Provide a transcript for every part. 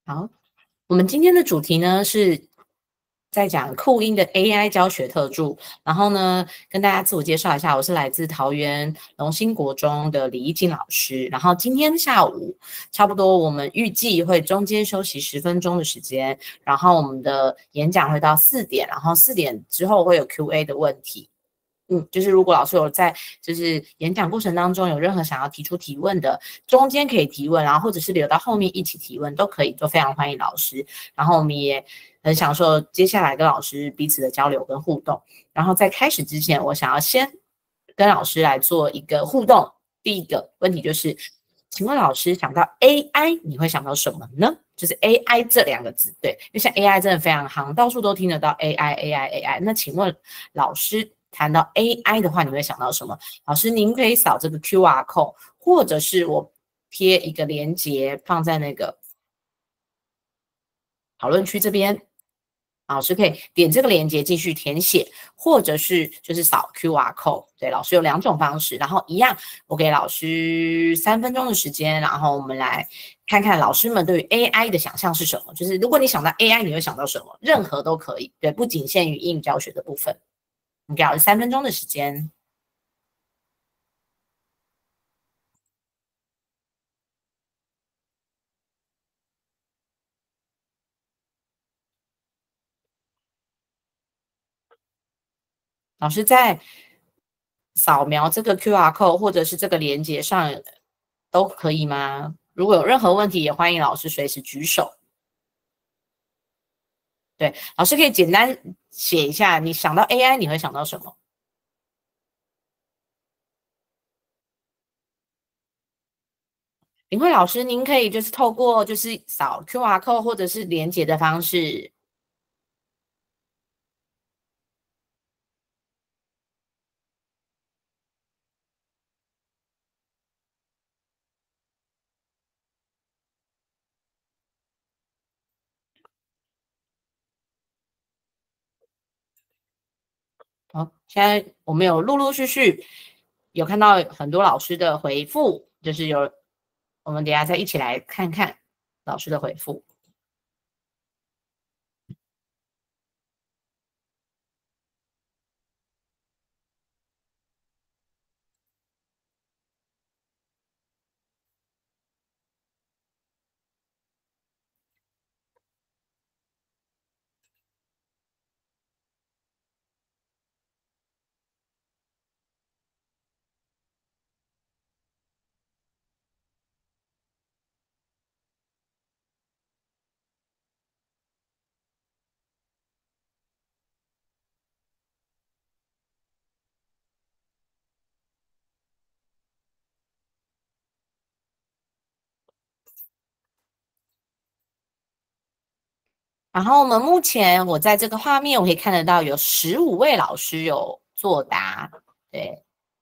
好，我们今天的主题呢是在讲酷音的 AI 教学特助。然后呢，跟大家自我介绍一下，我是来自桃园龙兴国中的李怡静老师。然后今天下午差不多，我们预计会中间休息10分钟的时间，然后我们的演讲会到4点，然后4点之后会有 QA 的问题。就是如果老师有在就是演讲过程当中有任何想要提出提问的，中间可以提问，然后或者是留到后面一起提问都可以，都非常欢迎老师。然后我们也很享受接下来跟老师彼此的交流跟互动。然后在开始之前，我想要先跟老师来做一个互动。第一个问题就是，请问老师想到 AI 你会想到什么呢？就是 AI 这2个字，对，因为像 AI 真的非常行，到处都听得到 AI。那请问老师谈到 AI 的话，你会想到什么？老师，您可以扫这个 QR code， 或者是我贴一个连结放在那个讨论区这边，老师可以点这个连结继续填写，或者是就是扫 QR code。对，老师有2种方式，然后一样，我给老师3分钟的时间，然后我们来看看老师们对于 AI 的想象是什么。就是如果你想到 AI，你会想到什么？任何都可以，对，不仅限于英语教学的部分。你给老师3分钟的时间。老师在扫描这个 QR code 或者是这个连接上都可以吗？如果有任何问题，也欢迎老师随时举手。对，老师可以简单写一下，你想到 AI 你会想到什么？林慧老师，您可以就是透过就是扫 QR code 或者是连接的方式。好，现在我们有陆陆续续有看到很多老师的回复，就是我们等一下再一起来看看老师的回复。然后我们目前我在这个画面我可以看得到有15位老师有作答。对，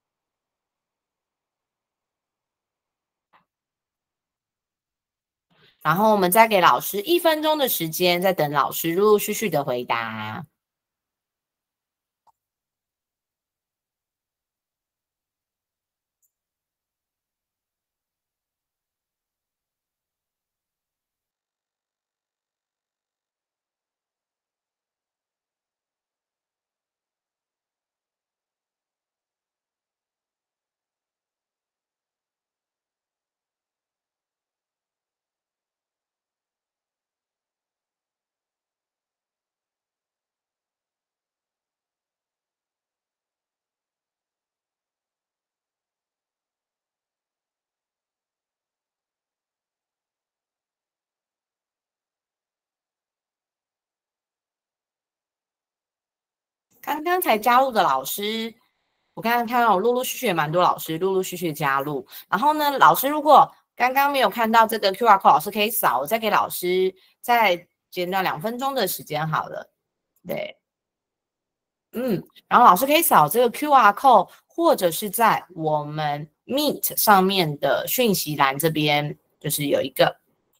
然后我们再给老师1分钟的时间，再等老师陆陆续续的回答。刚刚才加入的老师，我刚刚看到陆陆续续也蛮多老师陆陆续续加入。然后呢，老师如果刚刚没有看到这个 QR code， 老师可以扫，我再给老师再减到2分钟的时间好了。对，然后老师可以扫这个 QR code，或者是在我们 Meet 上面的讯息栏这边，就是有一个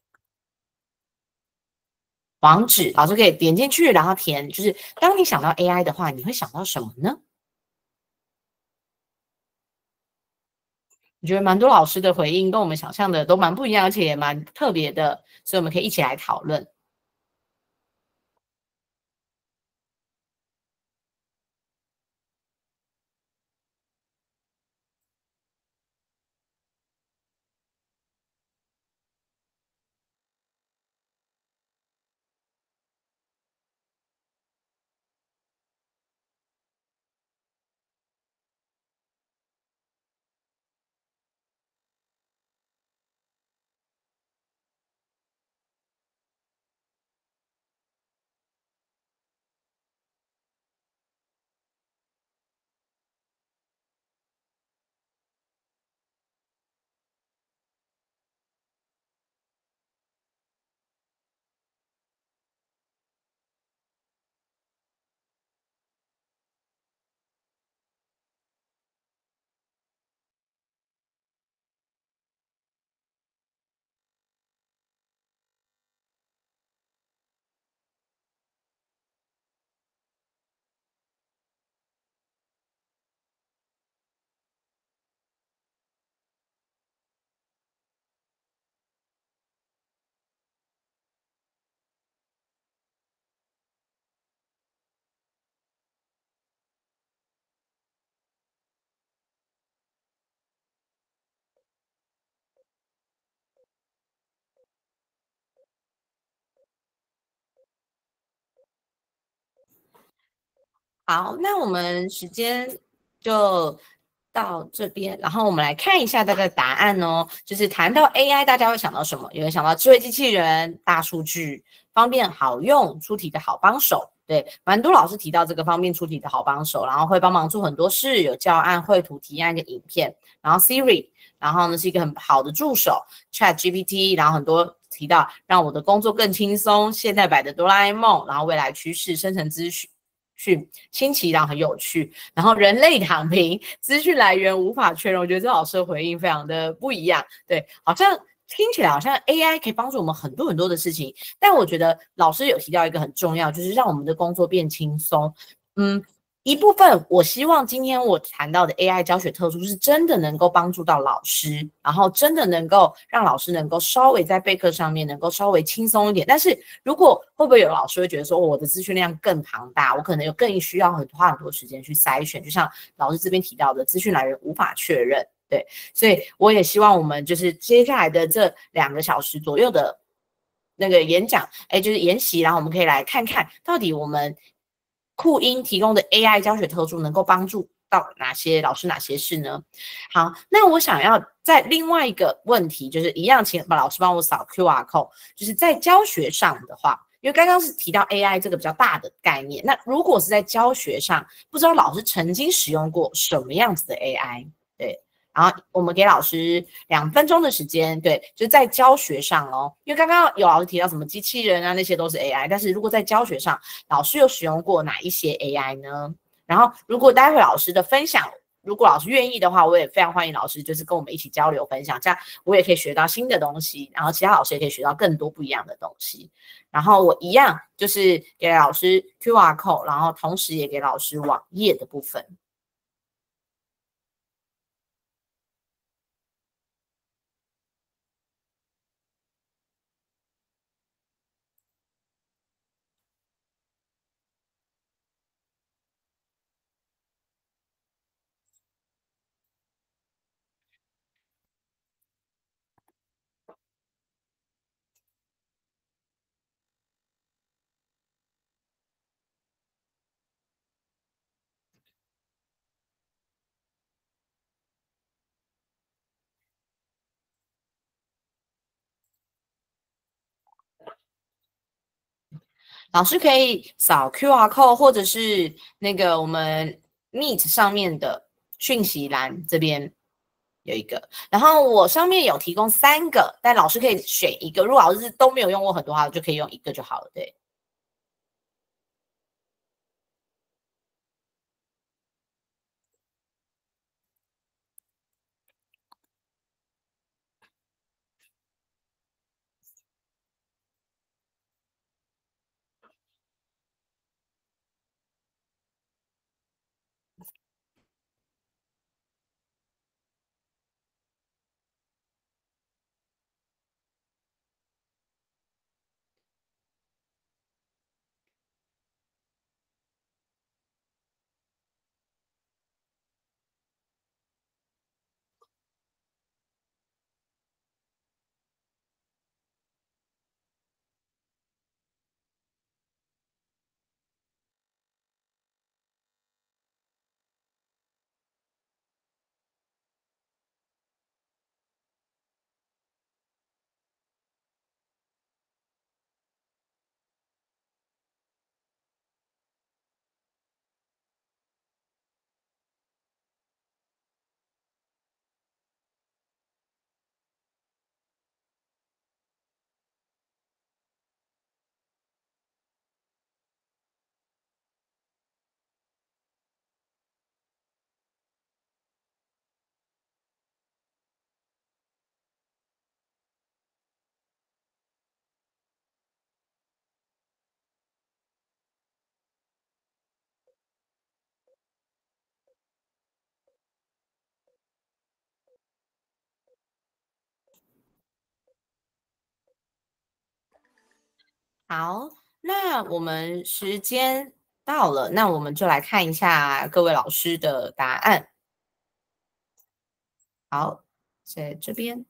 网址，老师可以点进去，然后填。就是当你想到 AI 的话，你会想到什么呢？ 我觉得蛮多老师的回应跟我们想象的都蛮不一样，而且也蛮特别的，所以我们可以一起来讨论。好，那我们时间就到这边，然后我们来看一下大概答案哦。就是谈到 AI，大家会想到什么？有人想到智慧机器人、大数据、方便好用、出题的好帮手。对，蛮多老师提到这个方便出题的好帮手，然后会帮忙做很多事，有教案、绘图、提案跟影片。然后 Siri，然后呢是一个很好的助手，ChatGPT，然后很多提到让我的工作更轻松，现代版的哆啦 A 梦，然后未来趋势、生成资讯。新奇，然后很有趣，然后人类躺平，资讯来源无法确认。我觉得这老师的回应非常的不一样，对，好像听起来好像 AI 可以帮助我们很多很多的事情，但我觉得老师有提到一个很重要，就是让我们的工作变轻松。嗯，一部分我希望今天我谈到的 AI 教学特殊是真的能够帮助到老师，然后真的能够让老师能够稍微在备课上面能够稍微轻松一点。但是如果会不会有老师会觉得说，我的资讯量更庞大，我可能有更需要花很多时间去筛选，就像老师这边提到的，资讯来源无法确认。对，所以我也希望我们就是接下来的这2个小时左右的那个演讲，就是研习，然后我们可以来看看到底我们酷音提供的 AI 教学特助能够帮助到哪些老师哪些事呢？好，那我想要在另外一个问题，就是一样，请把老师帮我扫 QR code，就是在教学上的话，因为刚刚是提到 AI 这个比较大的概念，那如果是在教学上，不知道老师曾经使用过什么样子的 AI？对。然后我们给老师2分钟的时间，对，就在教学上哦，因为刚刚有老师提到什么机器人啊，那些都是 AI，但是如果在教学上，老师有使用过哪一些 AI 呢？然后如果待会老师的分享，如果老师愿意的话，我也非常欢迎老师就是跟我们一起交流分享，这样我也可以学到新的东西，然后其他老师也可以学到更多不一样的东西。然后我一样就是给老师 QR code，然后同时也给老师网页的部分。老师可以扫 QR code，或者是那个我们 Meet 上面的讯息栏这边有一个，然后我上面有提供3个，但老师可以选一个。如果老师都没有用过很多话，就可以用一个就好了。对。 好，那我们时间到了，那我们就来看一下各位老师的答案。好，在这边。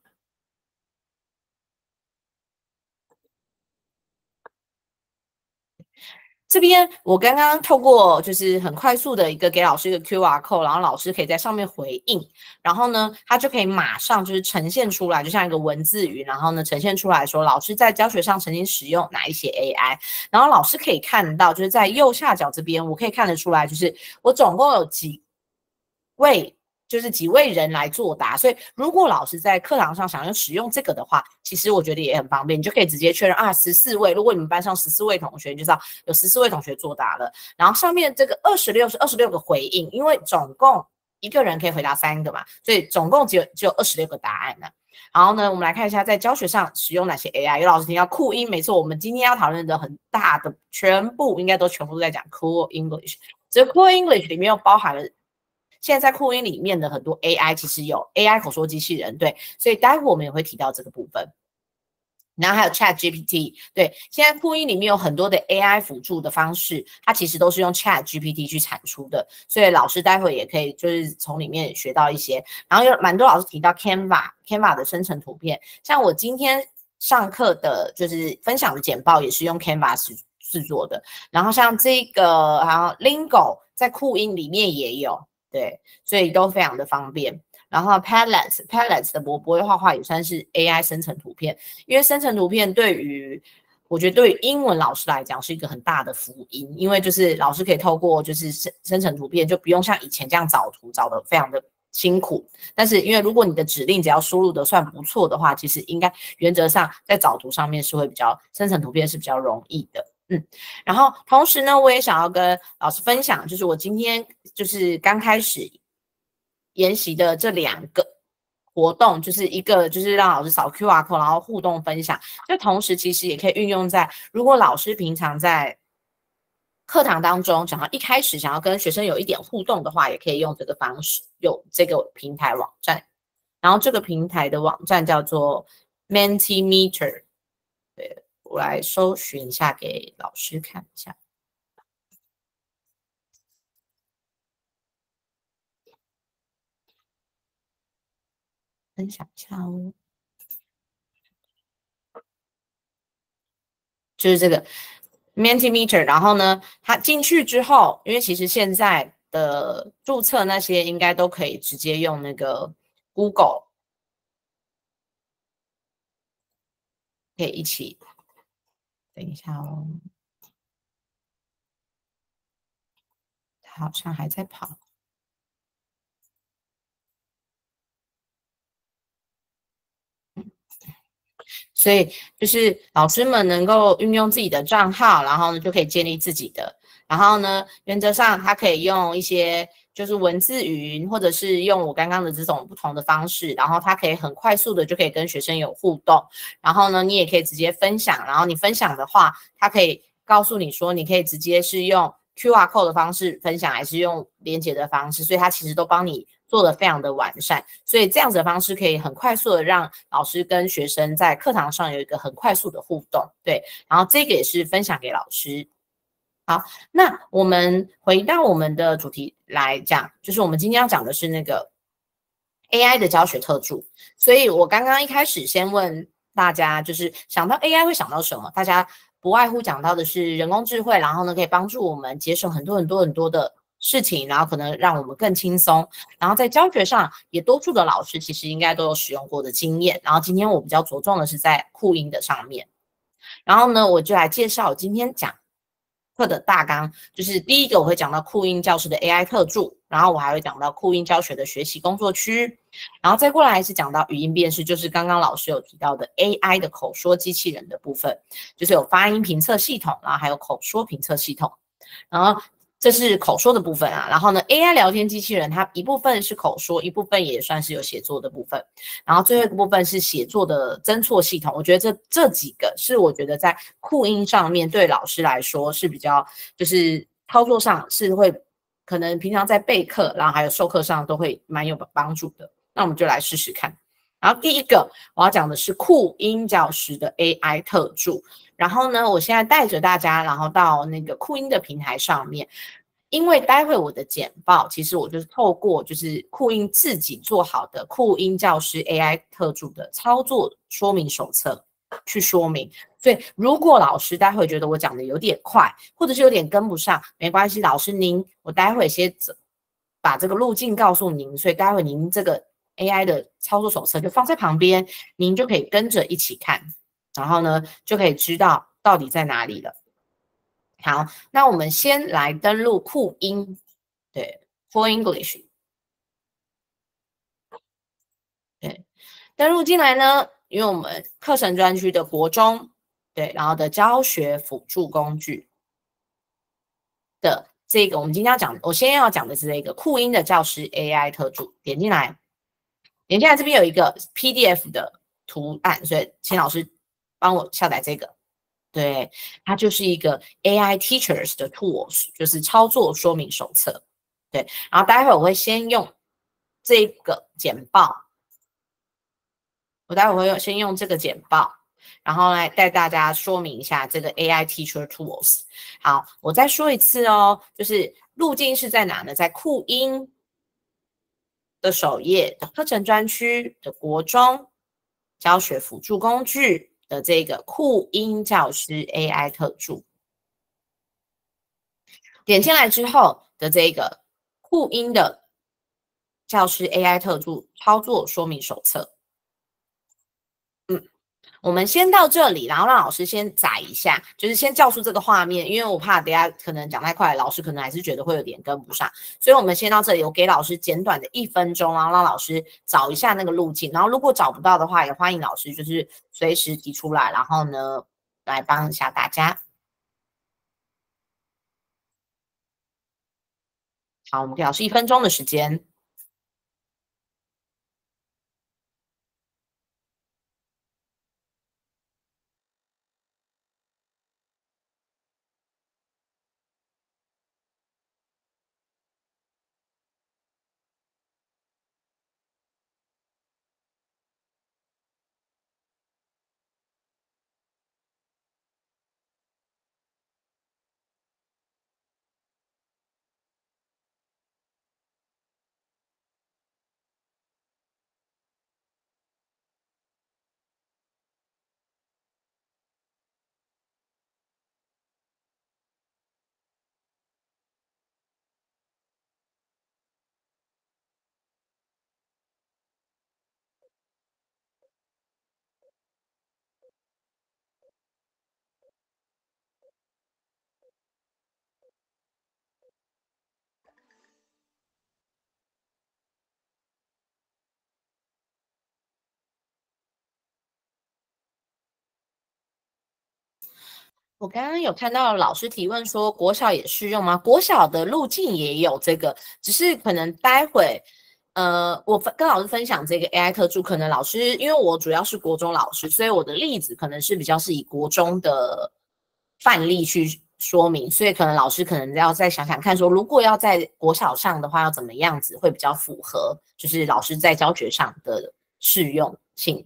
这边我刚刚透过就是很快速的一个给老师一个 QR code，然后老师可以在上面回应，然后呢，他就可以马上就是呈现出来，就像一个文字语，然后呢呈现出来说老师在教学上曾经使用哪一些 AI，然后老师可以看到就是在右下角这边，我可以看得出来，就是我总共有几位。就是几位人来作答，所以如果老师在课堂上想要使用这个的话，其实我觉得也很方便，你就可以直接确认啊14位，如果你们班上14位同学，你就知道有14位同学作答了。然后上面这个26是26个回应，因为总共一个人可以回答3个嘛，所以总共只有26个答案呢。然后呢，我们来看一下在教学上使用哪些 AI。有老师提到酷音，没错，我们今天要讨论的很大的全部都在讲 Cool English。这 Cool English 里面又包含了。现在在酷音里面的很多 AI 其实有 AI 口说机器人，对，所以待会我们也会提到这个部分。然后还有 Chat GPT， 对，现在酷音里面有很多的 AI 辅助的方式，它其实都是用 Chat GPT 去产出的，所以老师待会也可以就是从里面学到一些。然后有蛮多老师提到 Canva 的生成图片，像我今天上课的就是分享的简报也是用 Canva 制作的。然后像这个好像 Lingo 在酷音里面也有。对，所以都非常的方便。然后 Padlets 的不会画画也算是 AI 生成图片，因为生成图片我觉得对于英文老师来讲是一个很大的福音，因为就是老师可以透过就是生成图片，就不用像以前这样找图找的非常的辛苦。但是因为如果你的指令只要输入的算不错的话，其实应该原则上在找图上面是会生成图片是比较容易的。然后同时呢，我也想要跟老师分享，就是我今天就是刚开始研习的这2个活动，就是一个就是让老师扫 QR code， 然后互动分享。就同时其实也可以运用在如果老师平常在课堂当中一开始想要跟学生有一点互动的话，也可以用这个方式，有这个平台网站。然后这个平台的网站叫做 Mentimeter， 对。我来搜寻一下给老师看一下，分享一下哦。就是这个 Mentimeter， 然后呢，它进去之后，因为其实现在的注册那些应该都可以直接用那个 Google， 可以一起。等一下哦，它好像还在跑。所以就是老师们能够运用自己的账号，然后呢就可以建立自己的，然后呢原则上它可以用一些就是文字语音，或者是用我刚刚的这种不同的方式，然后它可以很快速的就可以跟学生有互动，然后呢你也可以直接分享，然后你分享的话，它可以告诉你说你可以直接是用 QR code 的方式分享，还是用连结的方式，所以它其实都帮你做得非常的完善，所以这样子的方式可以很快速的让老师跟学生在课堂上有一个很快速的互动，对，然后这个也是分享给老师。好，那我们回到我们的主题来讲，就是我们今天要讲的是那个 AI 的教学特助，所以我刚刚一开始先问大家，就是想到 AI 会想到什么？大家不外乎讲到的是人工智慧，然后呢可以帮助我们节省很多的事情，然后可能让我们更轻松，然后在教学上也多数的老师其实应该都有使用过的经验，然后今天我比较着重的是在酷音的上面，然后呢我就来介绍我今天讲课的大纲，就是第一个我会讲到酷音教室的 AI 特助，然后我还会讲到酷音教学的学习工作区，然后再过来是讲到语音辨识，就是刚刚老师有提到的 AI 的口说机器人的部分，就是有发音评测系统，然后还有口说评测系统，然后这是口说的部分啊，然后呢 AI 聊天机器人它一部分是口说，一部分也算是有写作的部分，然后最后一个部分是写作的侦错系统。我觉得这几个是我觉得在酷音上面对老师来说是比较就是操作上是会可能平常在备课，然后还有授课上都会蛮有帮助的。那我们就来试试看。 然后第一个我要讲的是酷音教师的 AI 特助。然后呢，我现在带着大家，然后到那个酷音的平台上面，因为待会我的简报，其实我就是透过就是酷音自己做好的酷音教师 AI 特助的操作说明手册去说明。所以如果老师待会觉得我讲的有点快，或者是有点跟不上，没关系，老师我待会先把这个路径告诉您，所以待会您这个 AI 的操作手册就放在旁边，您就可以跟着一起看，然后呢就可以知道到底在哪里了。好，那我们先来登录酷音，对 ，For English， 对，登录进来呢，因为我们课程专区的国中，对，然后的教学辅助工具的这个，我们今天要讲，我先要讲的是这个酷音的教师 AI 特助，点进来。点进来这边有一个 PDF 的图案，所以请老师帮我下载这个。对，它就是一个 AI Teachers 的 tools， 就是操作说明手册。对，然后待会我会先用这个简报，我待会会先用这个简报，然后来带大家说明一下这个 AI Teacher Tools。好，我再说一次哦，就是路径是在哪呢？在酷音的首页的课程专区的国中教学辅助工具的这个酷音教师 AI 特助，点进来之后的这个酷音的教师 AI 特助操作说明手册。我们先到这里，然后让老师先载一下，就是先叫出这个画面，因为我怕等下可能讲太快，老师可能还是觉得会有点跟不上，所以我们先到这里，我给老师简短的1分钟，然后让老师找一下那个路径，然后如果找不到的话，也欢迎老师就是随时提出来，然后呢来帮一下大家。好，我们给老师1分钟的时间。我刚刚有看到老师提问说，国小也适用吗？国小的路径也有这个，只是可能待会，我跟老师分享这个 AI 特助，可能老师因为我主要是国中老师，所以我的例子可能是比较是以国中的范例去说明，所以可能老师可能要再想想看，说如果要在国小上的话，要怎么样子会比较符合，就是老师在教学上的适用性。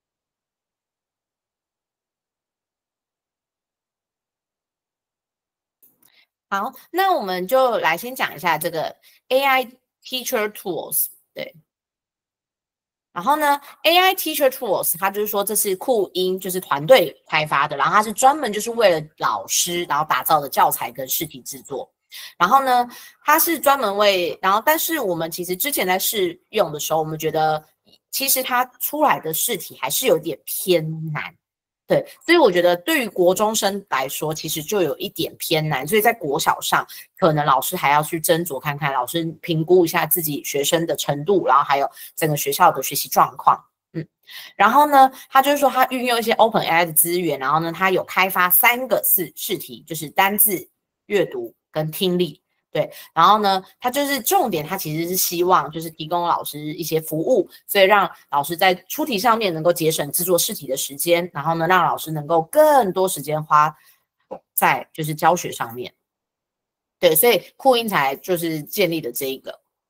好，那我们就来先讲一下这个 AI Teacher Tools， 对。然后呢，AI Teacher Tools， 它就是说这是酷音，就是团队开发的，然后它是专门就是为了老师，然后打造的教材跟试题制作。然后呢，它是专门然后但是我们其实之前在试用的时候，我们觉得其实它出来的试题还是有点偏难。对，所以我觉得对于国中生来说，其实就有一点偏难，所以在国小上，可能老师还要去斟酌看看，老师评估一下自己学生的程度，然后还有整个学校的学习状况。然后呢，他就是说他运用一些 OpenAI 的资源，然后呢，他有开发3个试题，就是单字、阅读跟听力。对，然后呢，它就是重点，它其实是希望就是提供老师一些服务，所以让老师在出题上面能够节省制作试题的时间，然后呢，让老师能够更多时间花在就是教学上面。对，所以酷音才就是建立的这一个。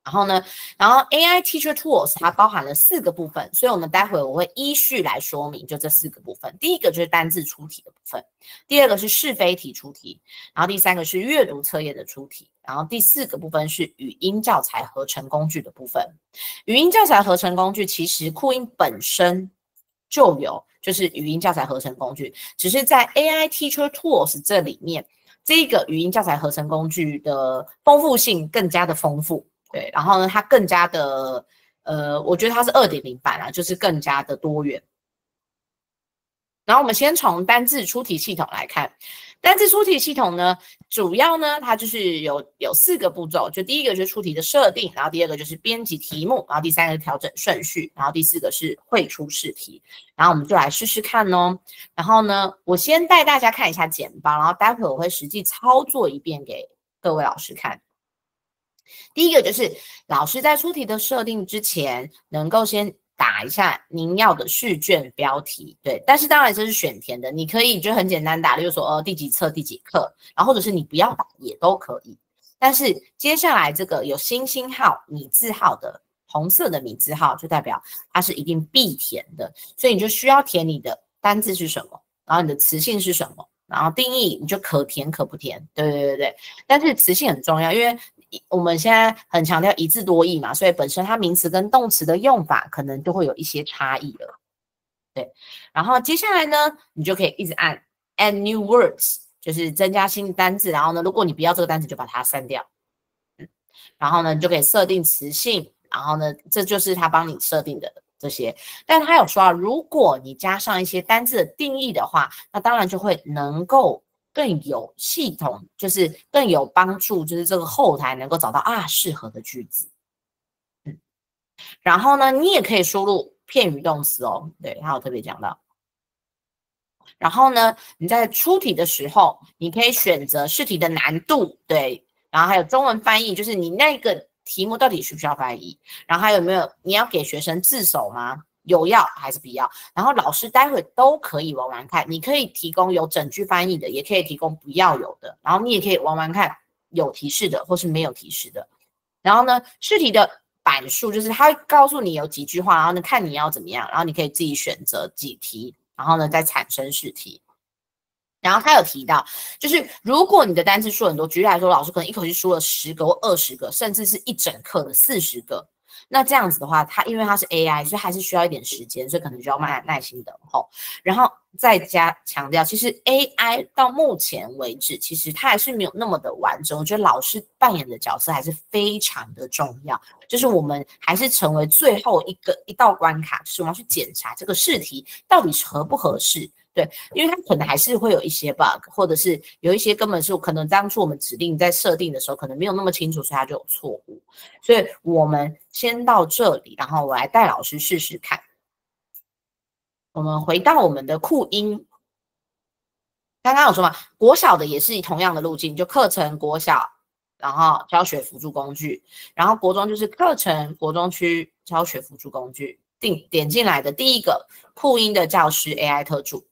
然后呢，然后 AI Teacher Tools 它包含了4个部分，所以我们待会我会依序来说明，就这4个部分。第一个就是单字出题的部分，第二个是是非题出题，然后第3个是阅读测验的出题，然后第4个部分是语音教材合成工具的部分。语音教材合成工具其实酷音本身就有，就是语音教材合成工具，只是在 AI Teacher Tools 这里面，这个语音教材合成工具的丰富性更加的丰富。对，然后呢，它更加的，我觉得它是2.0版啊，就是更加的多元。然后我们先从单字出题系统来看，单字出题系统呢，主要呢它就是有4个步骤，就第一个就是出题的设定，然后第2个就是编辑题目，然后第3个是调整顺序，然后第4个是绘出试题。然后我们就来试试看哦。然后呢，我先带大家看一下简报，然后待会我会实际操作一遍给各位老师看。第一个就是老师在出题的设定之前，能够先打一下您要的试卷标题，对，但是当然这是选填的，你可以就很简单打，例如说第几册第几课，然后或者是你不要打也都可以。但是接下来这个有星星号、米字号的红色的米字号，就代表它是一定必填的，所以你就需要填你的单字是什么，然后你的词性是什么，然后定义你就可填可不填，对。但是词性很重要，因为我们现在很强调一字多义嘛，所以本身它名词跟动词的用法可能就会有一些差异了。对，然后接下来呢，你就可以一直按 add new words， 就是增加新的单字，然后呢，如果你不要这个单词，就把它删掉。然后呢，你就可以设定词性，然后呢，这就是它帮你设定的这些。但他有说啊，如果你加上一些单字的定义的话，那当然就会能够更有系统，就是更有帮助，就是这个后台能够找到适合的句子。然后呢，你也可以输入片语动词哦，对，他有特别讲到。然后呢，你在出题的时候，你可以选择试题的难度，对，然后还有中文翻译，就是你那个题目到底需不需要翻译，然后还有没有你要给学生自首吗？有要还是不要？然后老师待会都可以玩玩看，你可以提供有整句翻译的，也可以提供不要有的，然后你也可以玩玩看有提示的或是没有提示的。然后呢，试题的版数就是他会告诉你有几句话，然后呢看你要怎么样，然后你可以自己选择几题，然后呢再产生试题。然后他有提到，就是如果你的单词数很多，举例来说，老师可能一口气输了10个或20个，甚至是一整课的40个，那这样子的话，因为它是 AI， 所以还是需要一点时间，所以可能就要耐心等候。然后再加强调，其实 AI 到目前为止，其实它还是没有那么的完整。我觉得老师扮演的角色还是非常的重要，就是我们还是成为最后一道关卡，就是我们要去检查这个试题到底合不合适。对，因为它可能还是会有一些 bug， 或者是有一些根本是可能当初我们指令在设定的时候可能没有那么清楚，所以它就有错误。所以我们先到这里，然后我来带老师试试看。我们回到我们的酷音，刚刚有说嘛，国小的也是同样的路径，就课程国小，然后教学辅助工具，然后国中就是课程国中区教学辅助工具。点进来的第一个酷音的教师 AI 特助。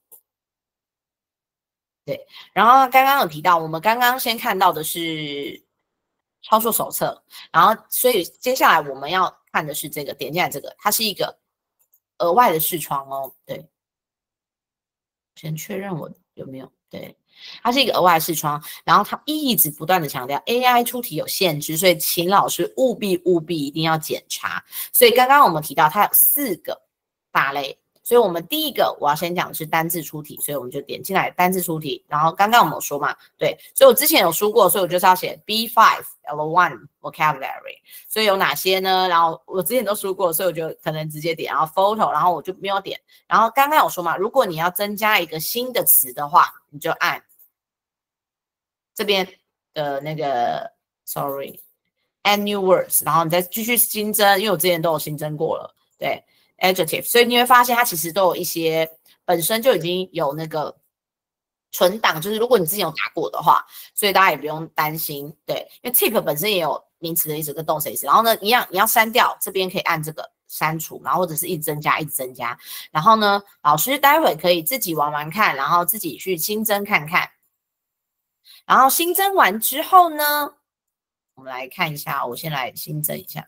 对，然后刚刚有提到，我们刚刚先看到的是操作手册，然后所以接下来我们要看的是这个，点进来这个，它是一个额外的视窗哦。对，先确认我有没有对，它是一个额外的视窗，然后它一直不断的强调 AI 出题有限制，所以请老师务必一定要检查。所以刚刚我们提到它有4个大类。所以我们第一个我要先讲的是单字出题，所以我们就点进来单字出题。然后刚刚我们有说嘛，对，所以我之前有说过，所以我就是要写 B5 L1 vocabulary。所以有哪些呢？然后我之前都说过，所以我就可能直接点，然后 photo， 然后我就没有点。然后刚刚有说嘛，如果你要增加一个新的词的话，你就按这边的那个 add new words， 然后你再继续新增，因为我之前都有新增过了，对。adjective， 所以你会发现它其实都有一些本身就已经有那个存档，就是如果你之前有打过的话，所以大家也不用担心，对，因为 tick 本身也有名词的意思跟动词的意思，然后呢，一样你要删掉，这边可以按这个删除，然后或者是一直增加，然后呢，老师待会可以自己玩玩看，然后自己去新增看看，然后新增完之后呢， 我们来看一下，我先来新增一下。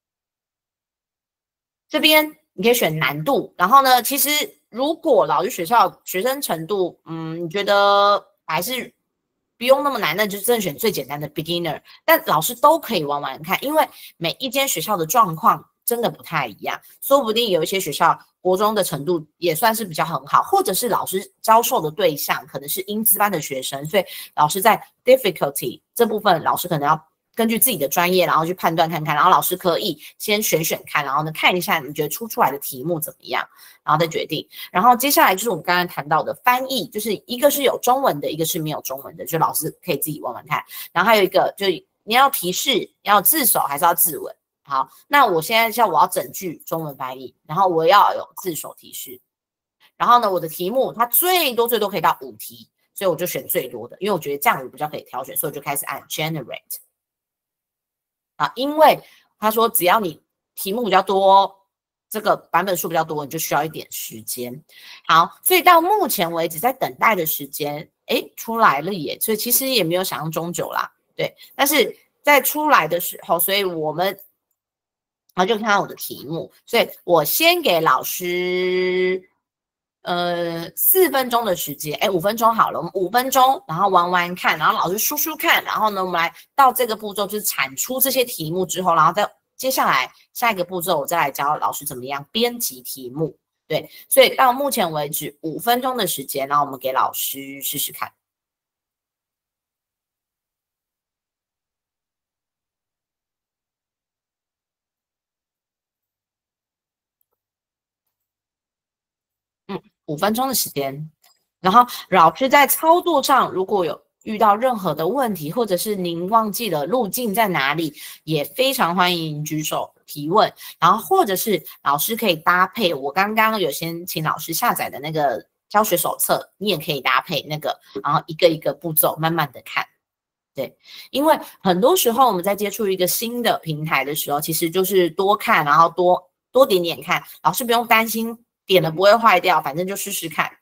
这边你可以选难度，然后呢，其实如果老师学校学生程度，你觉得还是不用那么难，那就真的选最简单的 beginner。但老师都可以玩玩看，因为每一间学校的状况真的不太一样，说不定有一些学校国中的程度也算是比较很好，或者是老师教授的对象可能是英资班的学生，所以老师在 difficulty 这部分，老师可能要根据自己的专业，然后去判断看看，然后老师可以先选选看，然后呢看一下你觉得出来的题目怎么样，然后再决定。然后接下来就是我们刚刚谈到的翻译，就是一个是有中文的，一个是没有中文的，就老师可以自己玩玩看。然后还有一个就是你要提示，要字首还是要字文？好，那我现在我要整句中文翻译，然后我要有字首提示。然后呢，我的题目它最多可以到5题，所以我就选最多的，因为我觉得这样我比较可以挑选，所以我就开始按 generate。因为他说只要你题目比较多，这个版本数比较多，你就需要一点时间。好，所以到目前为止，在等待的时间，出来了耶，所以其实也没有想象中久啦，对。但是在出来的时候，所以我们然后就看到我的题目，所以我先给老师4分钟的时间，5分钟好了，我们5分钟，然后玩玩看，然后老师输看，然后呢，我们来到这个步骤就是产出这些题目之后，然后再接下来下一个步骤我再来教老师怎么样编辑题目，对，所以到目前为止5分钟的时间，然后我们给老师试试看。5分钟的时间，然后老师在操作上如果有遇到任何的问题，或者是您忘记了路径在哪里，也非常欢迎举手提问。然后或者是老师可以搭配我刚刚有先请老师下载的那个教学手册，你也可以搭配那个，然后一个一个步骤慢慢的看。对，因为很多时候我们在接触一个新的平台的时候，其实就是多看，然后多点点看，老师不用担心点了不会坏掉，反正就试试看。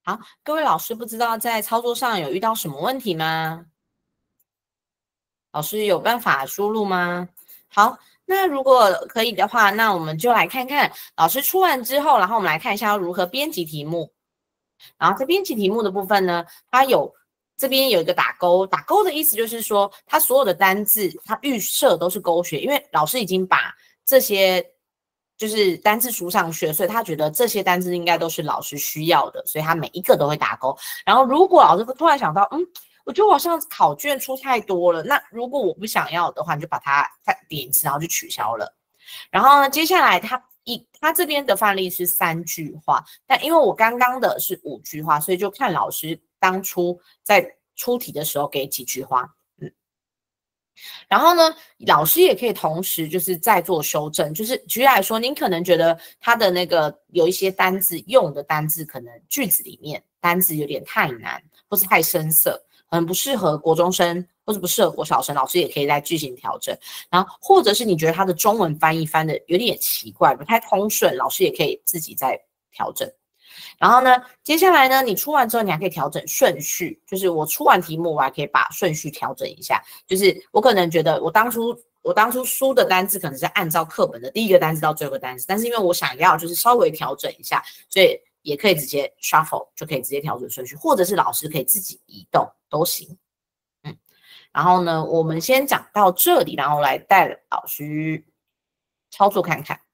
好，各位老师，不知道在操作上有遇到什么问题吗？老师有办法输入吗？好，那如果可以的话，那我们就来看看老师出完之后，然后我们来看一下要如何编辑题目。然后在编辑题目的部分呢，它这边有一个打勾，打勾的意思就是说，它所有的单字它预设都是勾选，因为老师已经把这些就是单字书上学，所以他觉得这些单字应该都是老师需要的，所以他每一个都会打勾。然后如果老师突然想到，我觉得我好像考卷出太多了，那如果我不想要的话，你就把它再点一次，然后就取消了。然后呢，接下来他这边的范例是3句话，但因为我刚刚的是5句话，所以就看老师当初在出题的时候给几句话。然后呢，老师也可以同时就是再做修正，就是举例来说，您可能觉得他的那个有一些单字用的单字，可能句子里面单字有点太难，或是太生涩，可能不适合国中生，或是不适合国小生，老师也可以在句型调整。然后或者是你觉得他的中文翻译翻的有点奇怪，不太通顺，老师也可以自己再调整。然后呢，接下来呢，你出完之后，你还可以调整顺序，就是我出完题目，我还可以把顺序调整一下。就是我可能觉得我当初输的单字可能是按照课本的第一个单词到最后一个单词，但是因为我想要就是稍微调整一下，所以也可以直接 shuffle 就可以直接调整顺序，或者是老师可以自己移动都行。然后呢，我们先讲到这里，然后来带老师操作看看。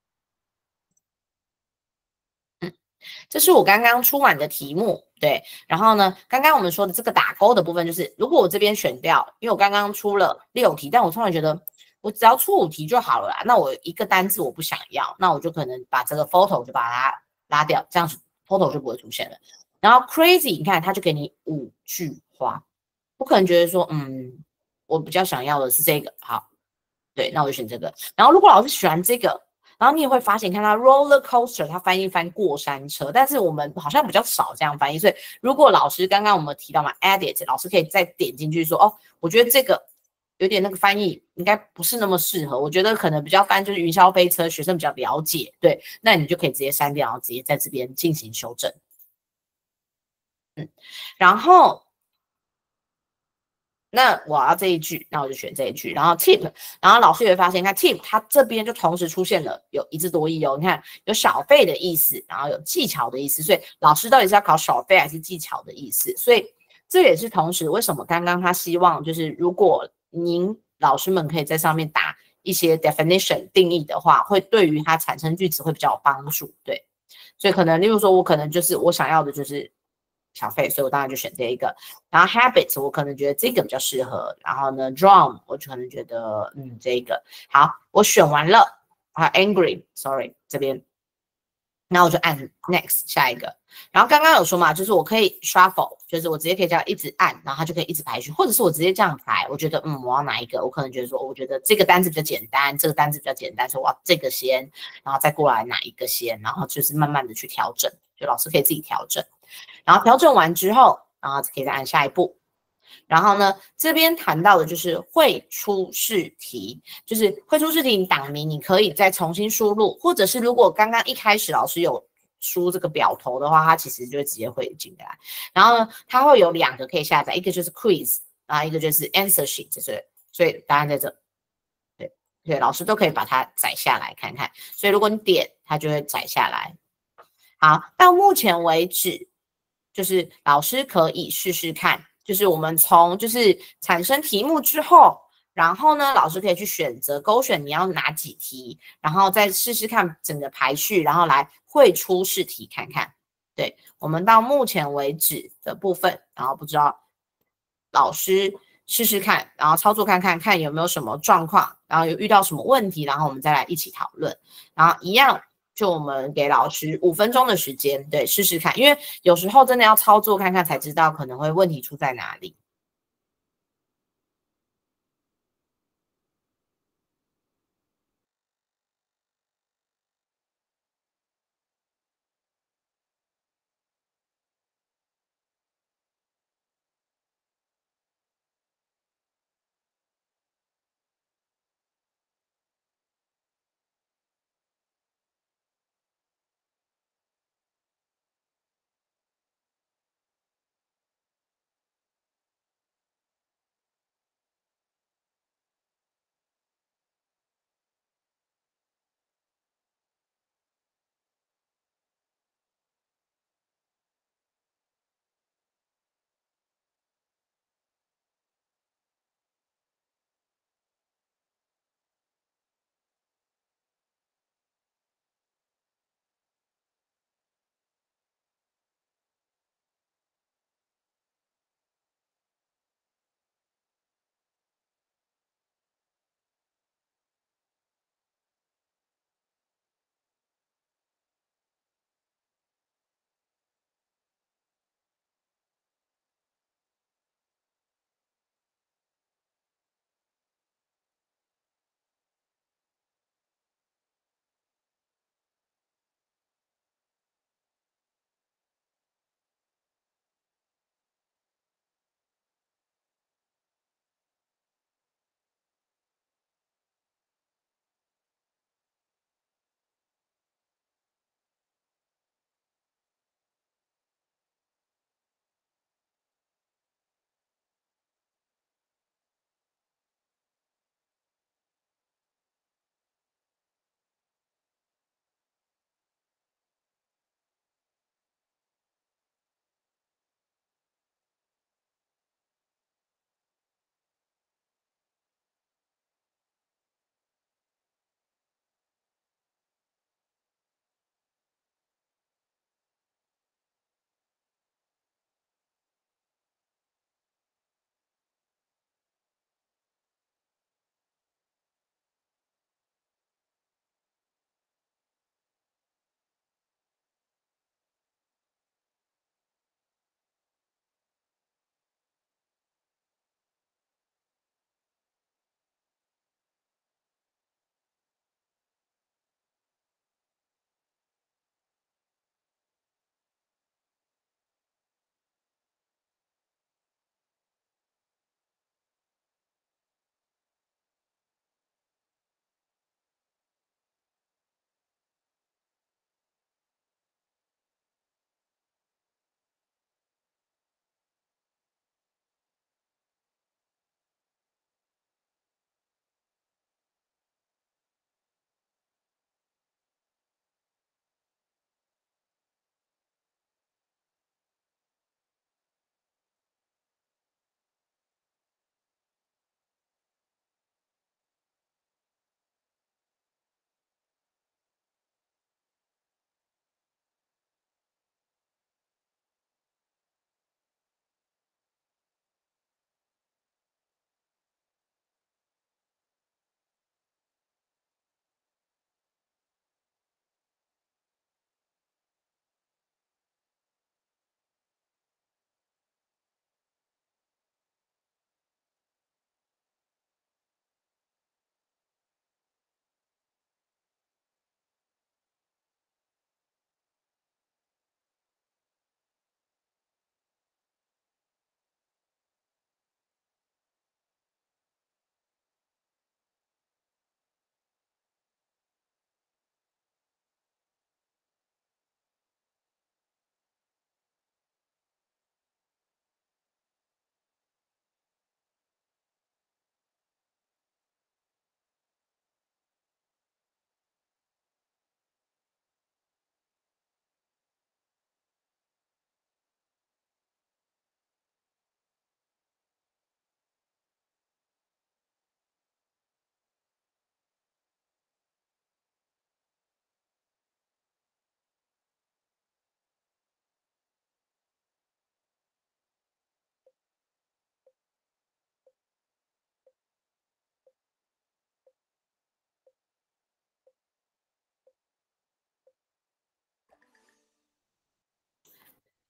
这是我刚刚出完的题目，对。然后呢，刚刚我们说的这个打勾的部分，就是如果我这边选掉，因为我刚刚出了6题，但我突然觉得我只要出5题就好了啦。那我一个单字我不想要，那我就可能把这个 photo 就把它拉掉，这样子 photo 就不会出现了。然后 crazy，你看它就给你5句话，我可能觉得说，我比较想要的是这个，好，对，那我就选这个。然后如果老师喜欢这个，然后你也会发现，看到 roller coaster，它翻译翻过山车，但是我们好像比较少这样翻译，所以如果老师刚刚我们提到嘛，edit，老师可以再点进去说，哦，我觉得这个有点那个翻译应该不是那么适合，我觉得可能比较翻就是云霄飞车，学生比较了解，对，那你就可以直接删掉，然后直接在这边进行修正，然后。那我要这一句，那我就选这一句。然后 tip，然后老师也会发现，看 tip，它这边就同时出现了有一字多义哦。你看有小费的意思，然后有技巧的意思。所以老师到底是要考小费还是技巧的意思？所以这也是同时为什么刚刚他希望就是如果您老师们可以在上面打一些 definition 定义的话，会对于它产生句子会比较有帮助。对，所以可能例如说我可能就是我想要的就是小费，所以我当然就选这一个。然后 habits 我可能觉得这个比较适合，然后呢 drum 我就可能觉得这个好，我选完了，啊 angry，sorry 这边，那我就按 next 下一个。然后刚刚有说嘛，就是我可以 shuffle，就是我直接可以这样一直按，然后它就可以一直排序，或者是我直接这样排，我觉得我要哪一个，我可能觉得说，我觉得这个单词比较简单，这个单词比较简单，所以我要这个先，然后再过来哪一个先，然后就是慢慢的去调整，就老师可以自己调整。然后调整完之后，然后可以再按下一步。然后呢，这边谈到的就是会出试题，就是会出试题档名，你可以再重新输入，或者是如果刚刚一开始老师有输这个表头的话，它其实就会直接汇进来。然后呢，它会有2个可以下载，一个就是 quiz，然后一个就是 answer sheet，就是所以答案在这。对对，老师都可以把它载下来看看。所以如果你点，它就会载下来。好，到目前为止，就是老师可以试试看，就是我们从就是产生题目之后，然后呢，老师可以去选择勾选你要哪几题，然后再试试看整个排序，然后来绘出试题看看。对，我们到目前为止的部分，然后不知道老师试试看，然后操作看看，看有没有什么状况，然后有遇到什么问题，然后我们再来一起讨论。然后一样，就我们给老师5分钟的时间，对，试试看，因为有时候真的要操作看看才知道可能会问题出在哪里。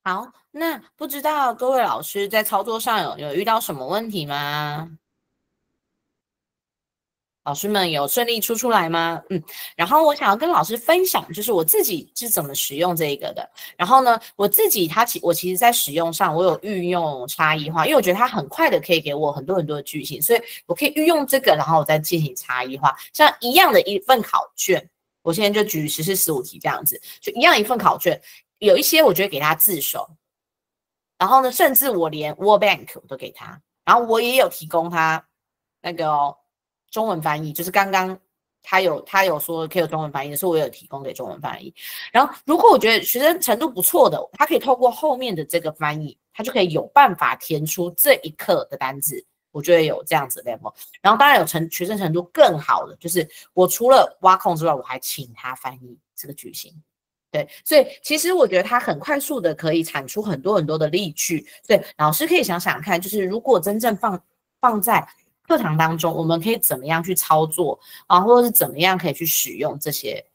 好，那不知道各位老师在操作上有遇到什么问题吗？老师们有顺利出来吗？然后我想要跟老师分享，就是我自己是怎么使用这个的。然后呢，我自己我其实在使用上，我有运用差异化，因为我觉得它很快的可以给我很多很多的句型，所以我可以运用这个，然后我再进行差异化。像一样的一份考卷，我现在就举10是15题这样子，就一样一份考卷，有一些我觉得给他自首，然后呢，甚至我连 World Bank 我都给他，然后我也有提供他那个中文翻译，就是刚刚他有说可以有中文翻译，所以我有提供给中文翻译。然后如果我觉得学生程度不错的，他可以透过后面的这个翻译，他就可以有办法填出这一课的单字。我觉得有这样子的 level， 然后当然有学生程度更好的，就是我除了挖空之外，我还请他翻译这个句型。对，所以其实我觉得它很快速的可以产出很多很多的例句，所以老师可以想想看，就是如果真正放在课堂当中，我们可以怎么样去操作啊，或者是怎么样可以去使用这些，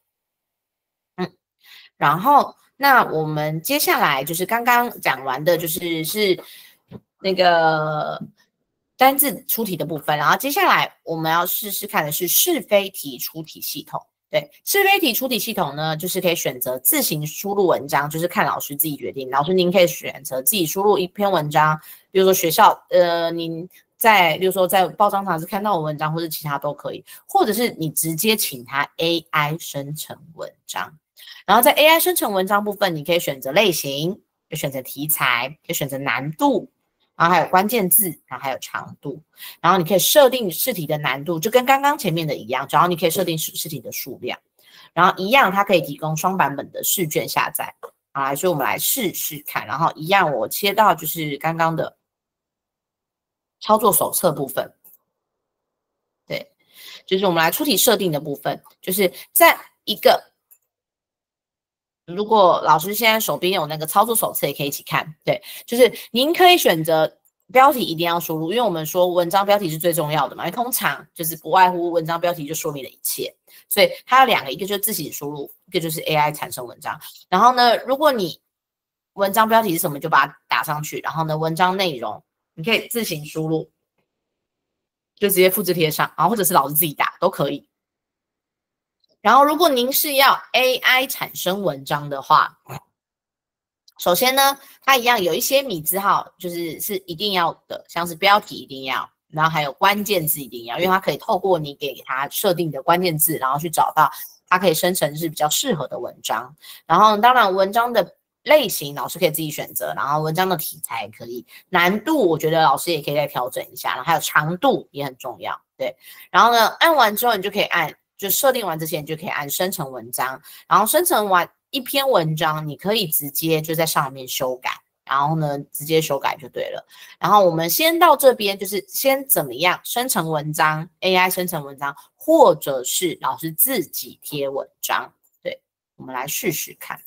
然后那我们接下来就是刚刚讲完的，是那个单字出题的部分，然后接下来我们要试试看的是是非题出题系统。对，是非题出题系统呢，就是可以选择自行输入文章，就是看老师自己决定。老师您可以选择自己输入一篇文章，比如说学校，您比如说在报章杂志看到的文章，或者其他都可以，或者是你直接请它 AI 生成文章。然后在 AI 生成文章部分，你可以选择类型，可以选择题材，可以选择难度，然后还有关键字，然后还有长度，然后你可以设定试题的难度，就跟刚刚前面的一样，只要你可以设定试题的数量，然后一样它可以提供双版本的试卷下载。好，所以我们来试试看，然后一样我切到就是刚刚的操作手册部分，对，就是我们来出题设定的部分，就是在一个。如果老师现在手边有那个操作手册，也可以一起看。对，就是您可以选择标题一定要输入，因为我们说文章标题是最重要的嘛，因为通常就是不外乎文章标题就说明了一切，所以它有两个，一个就是自行输入，一个就是 AI 产生文章。然后呢，如果你文章标题是什么，就把它打上去，然后呢，文章内容你可以自行输入，就直接复制贴上，然后或者是老师自己打都可以。然后，如果您是要 AI 产生文章的话，首先呢，它一样有一些米字号，是一定要的，像是标题一定要，然后还有关键字一定要，因为它可以透过你给它设定的关键字，然后去找到它可以生成是比较适合的文章。然后，当然文章的类型老师可以自己选择，然后文章的题材也可以，难度我觉得老师也可以再调整一下，然后还有长度也很重要，对。然后呢，按完之后你就可以就设定完之前，你就可以按生成文章，然后生成完一篇文章，你可以直接就在上面修改，然后呢，直接修改就对了。然后我们先到这边，就是先怎么样生成文章 ，AI 生成文章，或者是老师自己贴文章，对，我们来试试看。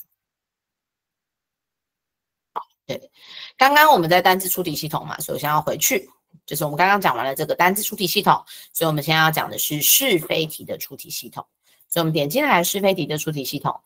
对，刚刚我们在单字出题系统嘛，所以我先要回去。就是我们刚刚讲完了这个单字出题系统，所以我们现在要讲的是是非题的出题系统。所以我们点进来是非题的出题系统，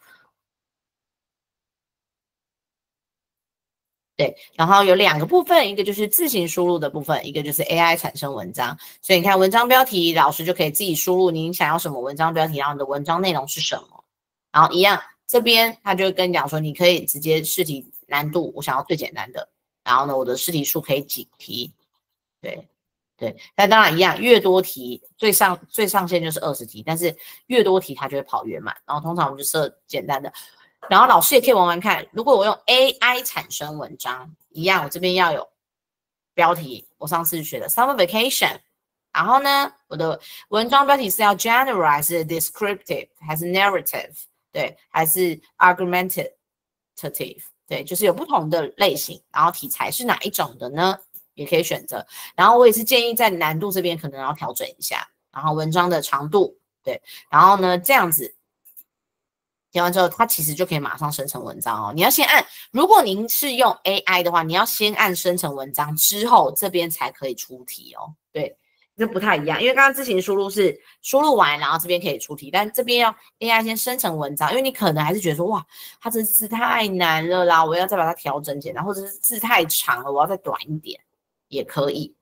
对，然后有两个部分，一个就是自行输入的部分，一个就是 AI 产生文章。所以你看文章标题，老师就可以自己输入您想要什么文章标题，然后你的文章内容是什么，然后一样这边他就会跟你讲说，你可以直接试题难度，我想要最简单的，然后呢，我的试题数可以几题，对。对，但当然一样，越多题最上限就是20题，但是越多题它就会跑越慢。然后通常我们就设简单的，然后老师也可以玩玩看，如果我用 AI 产生文章，一样我这边要有标题，我上次学的 summer vacation，然后呢，我的文章标题是要 general 还是 descriptive 还是 narrative， 对，还是 argumentative， 对，就是有不同的类型，然后题材是哪一种的呢？也可以选择。然后我也是建议在难度这边可能要调整一下，然后文章的长度，对，然后呢这样子填完之后，它其实就可以马上生成文章哦。你要先按，如果您是用 AI 的话，你要先按生成文章之后，这边才可以出题哦。对， 这不太一样，因为刚刚自行输入是输入完，然后这边可以出题，但这边要 AI 先生成文章，因为你可能还是觉得说，哇，它这字太难了啦，我要再把它调整简单，或者是字太长了，我要再短一点，也可以。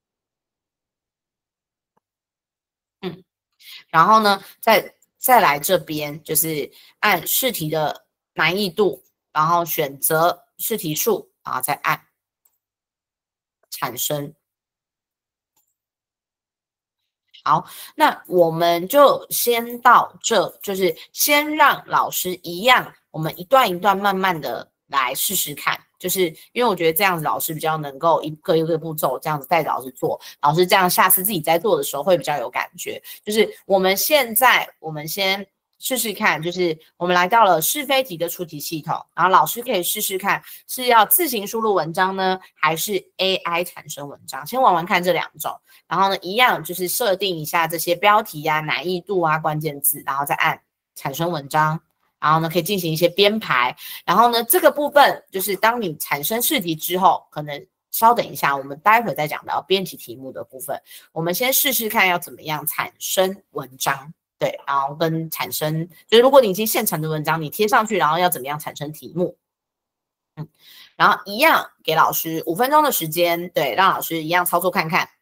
嗯，然后呢，再来这边就是按试题的难易度，然后选择试题数，然后再按产生。好，那我们就先到这，就是先让老师一样，我们一段一段慢慢的来试试看，就是因为我觉得这样子老师比较能够一个一个步骤这样子带着老师做，老师这样下次自己在做的时候会比较有感觉。就是我们现在我们先试试看，就是我们来到了是非题的出题系统，然后老师可以试试看是要自行输入文章呢，还是 AI 产生文章，先玩玩看这两种。然后呢，一样就是设定一下这些标题啊、难易度啊、关键字，然后再按产生文章。然后呢，可以进行一些编排。然后呢，这个部分就是当你产生试题之后，可能稍等一下，我们待会再讲到编辑题目的部分。我们先试试看要怎么样产生文章。对，然后跟产生，就是如果你已经现成的文章，你贴上去，然后要怎么样产生题目？然后一样给老师5分钟的时间，对，让老师一样操作看看。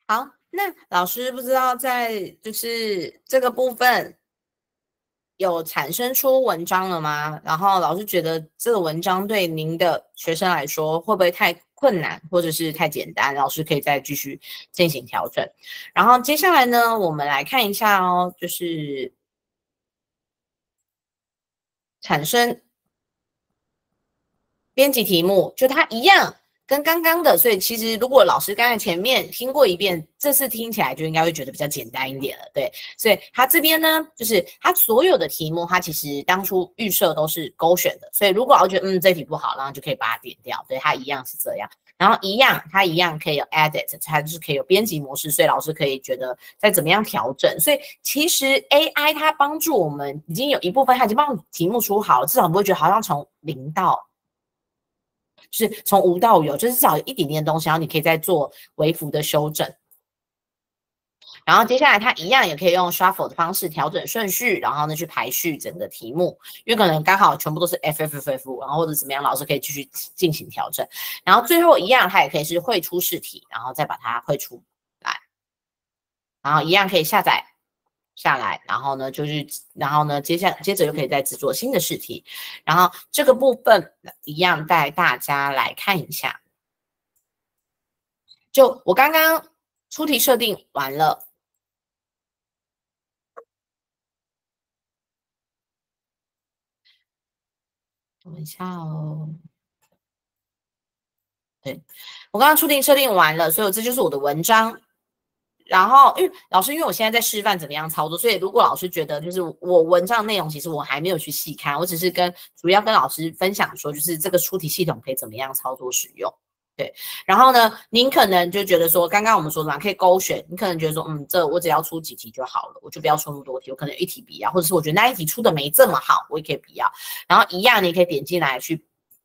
好，那老师不知道在就是这个部分有产生出文章了吗？然后老师觉得这个文章对您的学生来说会不会太困难，或者是太简单？老师可以再继续进行调整。然后接下来呢，我们来看一下哦，就是产生编辑题目，就它一样跟刚刚的，所以其实如果老师刚才前面听过一遍，这次听起来就应该会觉得比较简单一点了，对。所以它这边呢，就是它所有的题目，它其实当初预设都是勾选的，所以如果老师觉得这题不好，然后就可以把它点掉，对，它一样是这样。然后一样，它一样可以有 edit，它就是可以有编辑模式，所以老师可以觉得再怎么样调整。所以其实 AI 它帮助我们已经有一部分，它已经帮题目出好了，至少不会觉得好像从零到。就是从无到有，就是至少有一点点东西，然后你可以再做微幅的修正。然后接下来它一样也可以用 shuffle 的方式调整顺序，然后呢去排序整个题目，因为可能刚好全部都是 FFFF，然后或者怎么样，老师可以继续进行调整。然后最后一样，它也可以是绘出试题，然后再把它绘出来，然后一样可以下载下来，然后呢接着又可以再制作新的试题，然后这个部分一样带大家来看一下。就我刚刚出题设定完了，等一下哦。对，我刚刚出题设定完了，所以这就是我的文章。然后，因为老师，因为我现在在示范怎么样操作，所以如果老师觉得就是我文章内容，其实我还没有去细看，我只是主要跟老师分享说，就是这个出题系统可以怎么样操作使用。对，然后呢，您可能就觉得说，刚刚我们说的嘛，可以勾选，你可能觉得说，这我只要出几题就好了，我就不要出那么多题，我可能一题不要，或者是我觉得那一题出的没这么好，我也可以不要。然后一样，你可以点进来去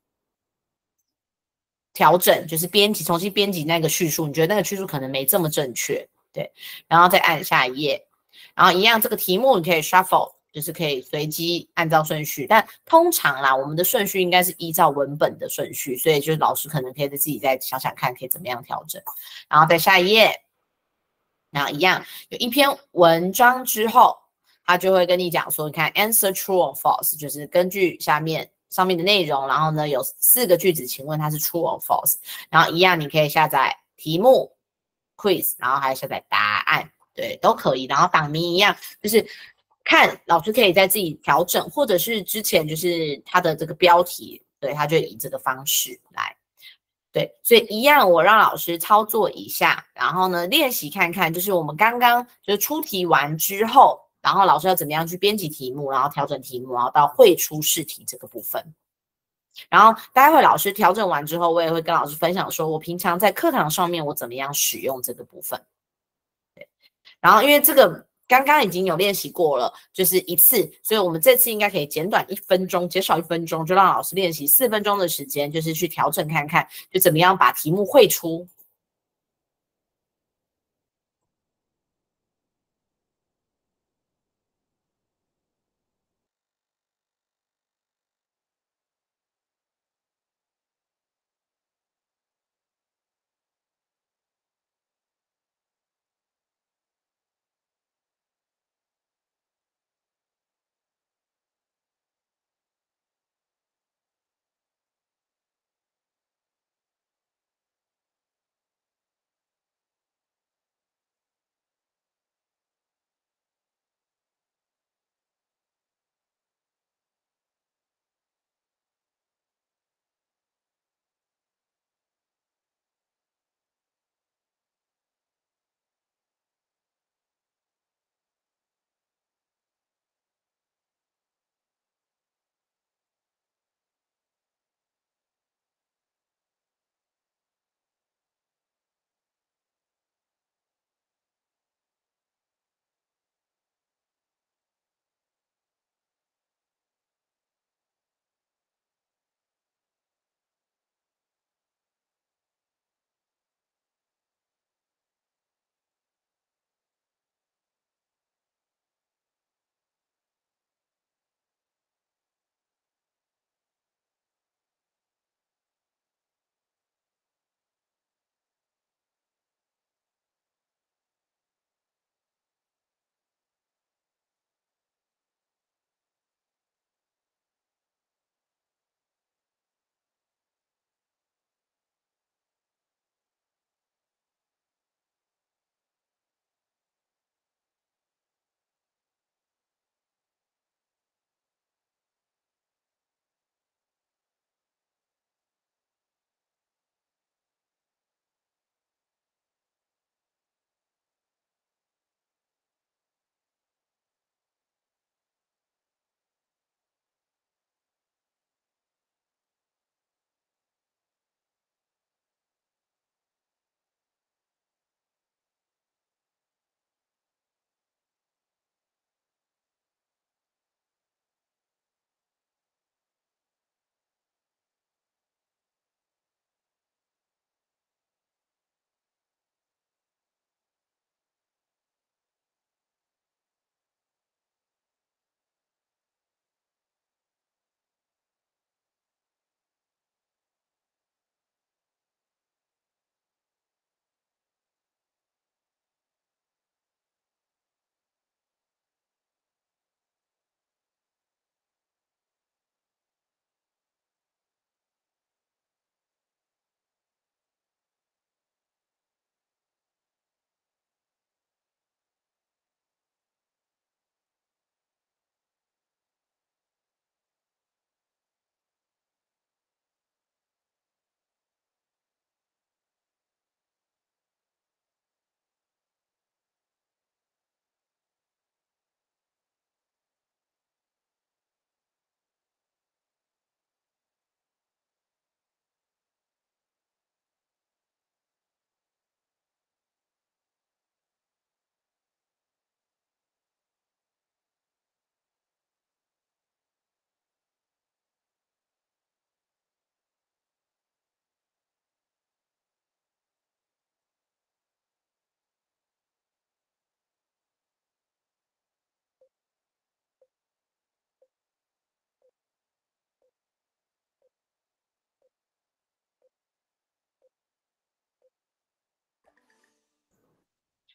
调整，就是重新编辑那个叙述，你觉得那个叙述可能没这么正确，对，然后再按下一页，然后一样这个题目你可以 shuffle，就是可以随机按照顺序，但通常啦，我们的顺序应该是依照文本的顺序，所以就是老师可能可以自己再想想看，可以怎么样调整，然后再下一页，然后一样有一篇文章之后，他就会跟你讲说，你看 answer true or false，就是根据上面的内容，然后呢有4个句子，请问它是 true or false，然后一样你可以下载题目 quiz，然后还有下载答案，对，都可以。然后档名一样，就是看老师可以在自己调整，或者是之前就是它的这个标题，对，它就以这个方式来。对，所以一样，我让老师操作一下，然后呢练习看看，就是我们刚刚就是出题完之后，然后老师要怎么样去编辑题目，然后调整题目，然后到绘出试题这个部分。然后待会老师调整完之后，我也会跟老师分享说，我平常在课堂上面我怎么样使用这个部分。然后因为这个刚刚已经有练习过了，就是一次，所以我们这次应该可以减短1分钟，减少1分钟，就让老师练习4分钟的时间，就是去调整看看，就怎么样把题目绘出。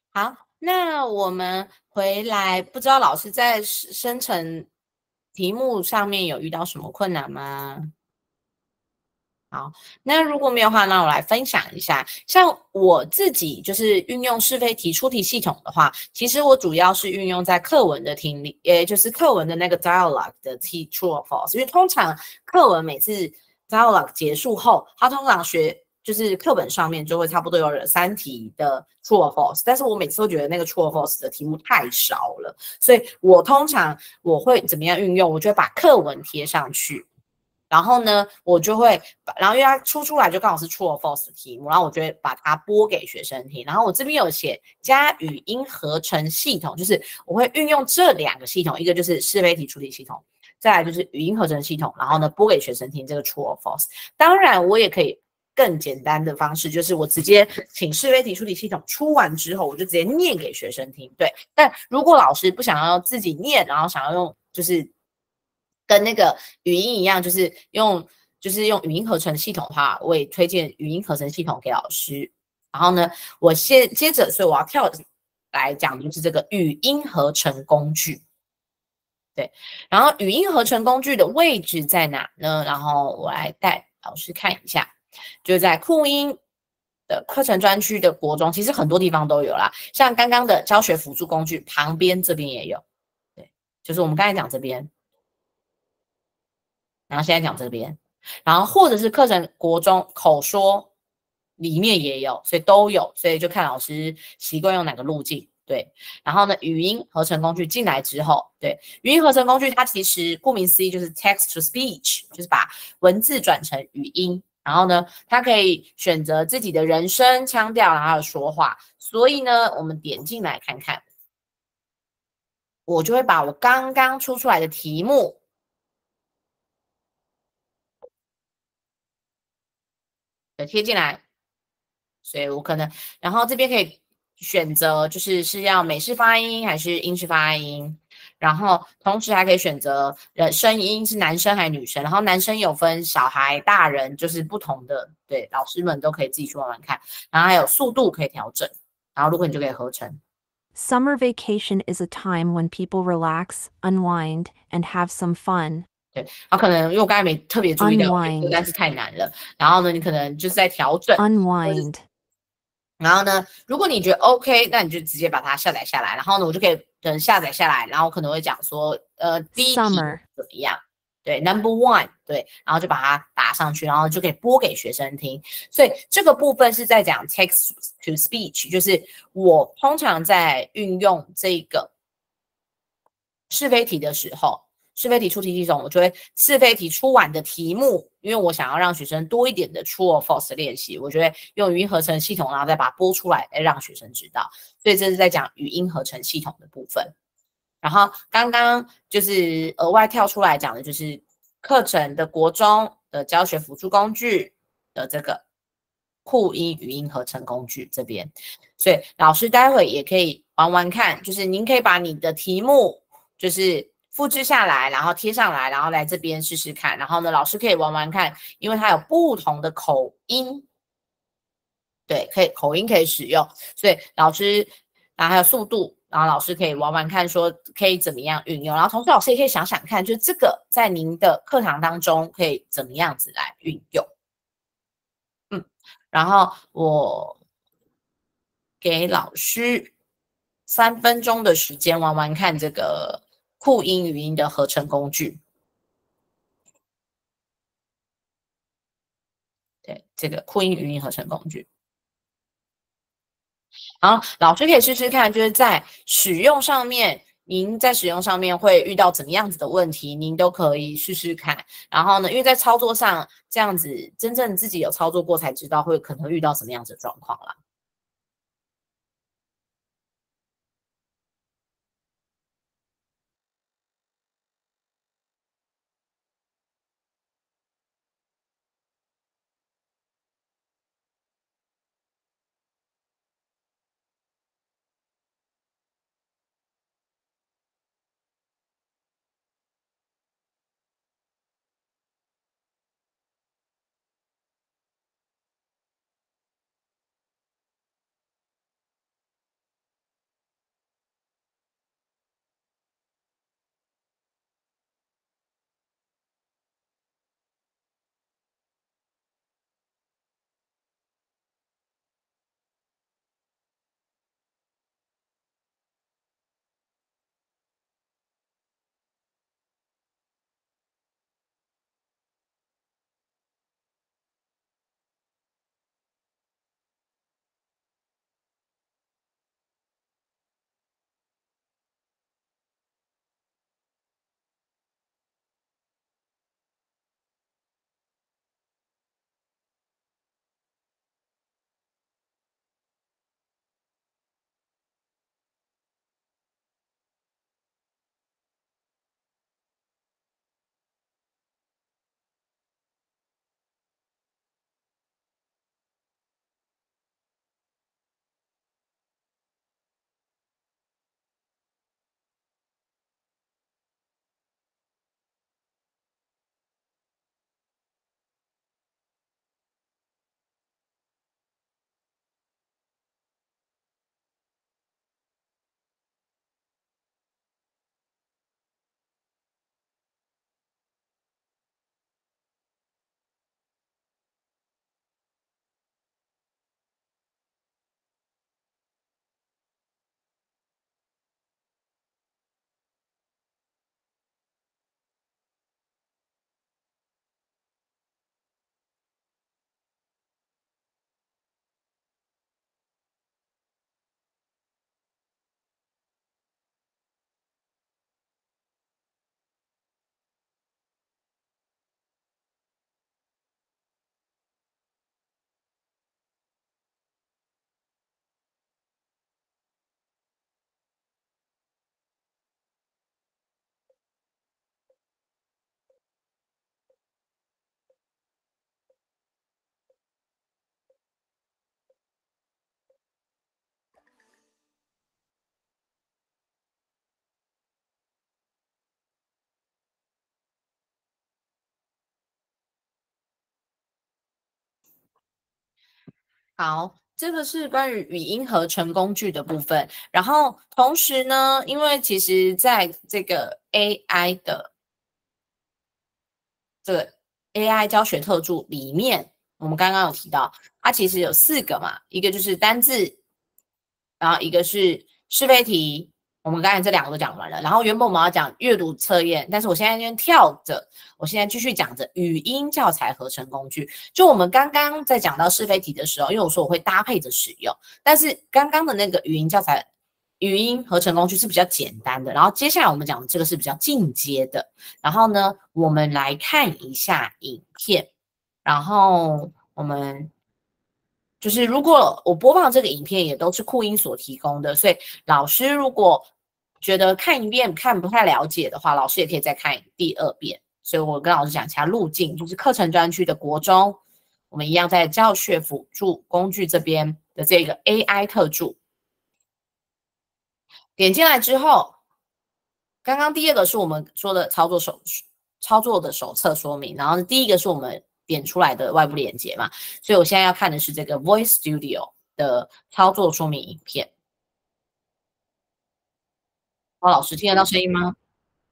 好，那我们回来，不知道老师在生成题目上面有遇到什么困难吗？好，那如果没有的话，那我来分享一下。像我自己就是运用是非题出题系统的话，其实我主要是运用在课文的听力，也就是课文的那个 dialogue 的题 true or false。因为通常课文每次 dialogue 结束后，它通常就是课本上面就会差不多有3题的 true or false，但是我每次都觉得那个 true or false 的题目太少了，所以通常我会怎么样运用？我就会把课文贴上去。然后呢，我就会然后因为它出来就刚好是 true or false 的题目，然后我就会把它播给学生听。然后我这边有写加语音合成系统，就是我会运用这2个系统，一个就是是非题出题系统，再来就是语音合成系统，然后呢播给学生听这个 true or false。当然，我也可以更简单的方式，就是我直接请是非题出题系统出完之后，我就直接念给学生听。对，但如果老师不想要自己念，然后想要用就是跟那个语音一样，就是用语音合成系统的话，我也推荐语音合成系统给老师。然后呢，我接着，所以我要跳来讲的就是这个语音合成工具。对，然后语音合成工具的位置在哪呢？然后我来带老师看一下，就在酷音的课程专区的国中，其实很多地方都有啦，像刚刚的教学辅助工具旁边这边也有。对，就是我们刚才讲这边。然后现在讲这边，然后或者是课程国中口说里面也有，所以都有，所以就看老师习惯用哪个路径。对，然后呢，语音合成工具进来之后，对，语音合成工具它其实顾名思义就是 text to speech，就是把文字转成语音。然后呢，它可以选择自己的人声腔调，然后说话。所以呢，我们点进来看看，我就会把我刚刚出来的题目给贴进来。所以我可能，然后这边可以选择，是要美式发音还是英式发音，然后同时还可以选择声音是男生还是女生，然后男生有分小孩、大人，就是不同的，对，老师们都可以自己去慢慢看，然后还有速度可以调整，然后如果你就可以合成。 Summer vacation is a time when people relax, unwind, and have some fun. 对，然后可能因为我刚才没特别注意到，我觉得这个 Unwind, 单词太难了，然后呢，你可能就是在调整，或者 unwind, 然后呢，如果你觉得 OK，那你就直接把它下载下来。然后呢，我就可以等下载下来，然后可能会讲说，第一题 summer, 怎么样？对，Number one，对，然后就把它打上去，然后就可以播给学生听。所以这个部分是在讲 text to speech，就是我通常在运用这个是非题的时候，是非题出题系统，我就会是非题出完的题目，因为我想要让学生多一点的 true or false 的练习，我就会用语音合成系统，然后再把它播出来，让学生知道。所以这是在讲语音合成系统的部分。然后刚刚就是额外跳出来讲的，就是课程的国中的教学辅助工具的这个酷音语音合成工具这边，所以老师待会也可以玩玩看，就是您可以把你的题目就是复制下来，然后贴上来，然后来这边试试看。然后呢，老师可以玩玩看，因为它有不同的口音，对，口音可以使用，所以老师，然后还有速度，然后老师可以玩玩看，说可以怎么样运用。然后同时老师也可以想想看，就这个在您的课堂当中可以怎么样子来运用。然后我给老师3分钟的时间玩玩看这个酷音语音的合成工具。对，这个酷音语音合成工具。然后老师可以试试看，就是在使用上面，您在使用上面会遇到怎么样子的问题，您都可以试试看。然后呢，因为在操作上这样子，真正自己有操作过才知道会可能会遇到什么样子的状况啦。 好，这个是关于语音合成工具的部分。然后同时呢，因为其实在这个 AI 的这个 AI 教学特助里面，我们刚刚有提到，它其实有4个嘛，一个就是单字，然后一个是是非题，我们刚才这2个都讲完了。然后原本我们要讲阅读测验，但是我现在先跳着，我现在继续讲着语音教材合成工具。就我们刚刚在讲到是非题的时候，因为我说我会搭配着使用，但是刚刚的那个语音教材。语音合成工具是比较简单的，然后接下来我们讲的这个是比较进阶的。然后呢，我们来看一下影片，然后我们就是如果我播放这个影片也都是酷音所提供的，所以老师如果觉得看一遍看不太了解的话，老师也可以再看第2遍。所以我跟老师讲一下路径，就是课程专区的国中，我们一样在教学辅助工具这边的这个 AI 特助。点进来之后，刚刚第2个是我们说的操作的手册说明，然后第1个是我们点出来的外部连接嘛，所以我现在要看的是这个 Voice Studio 的操作说明影片。老师听得到声音吗？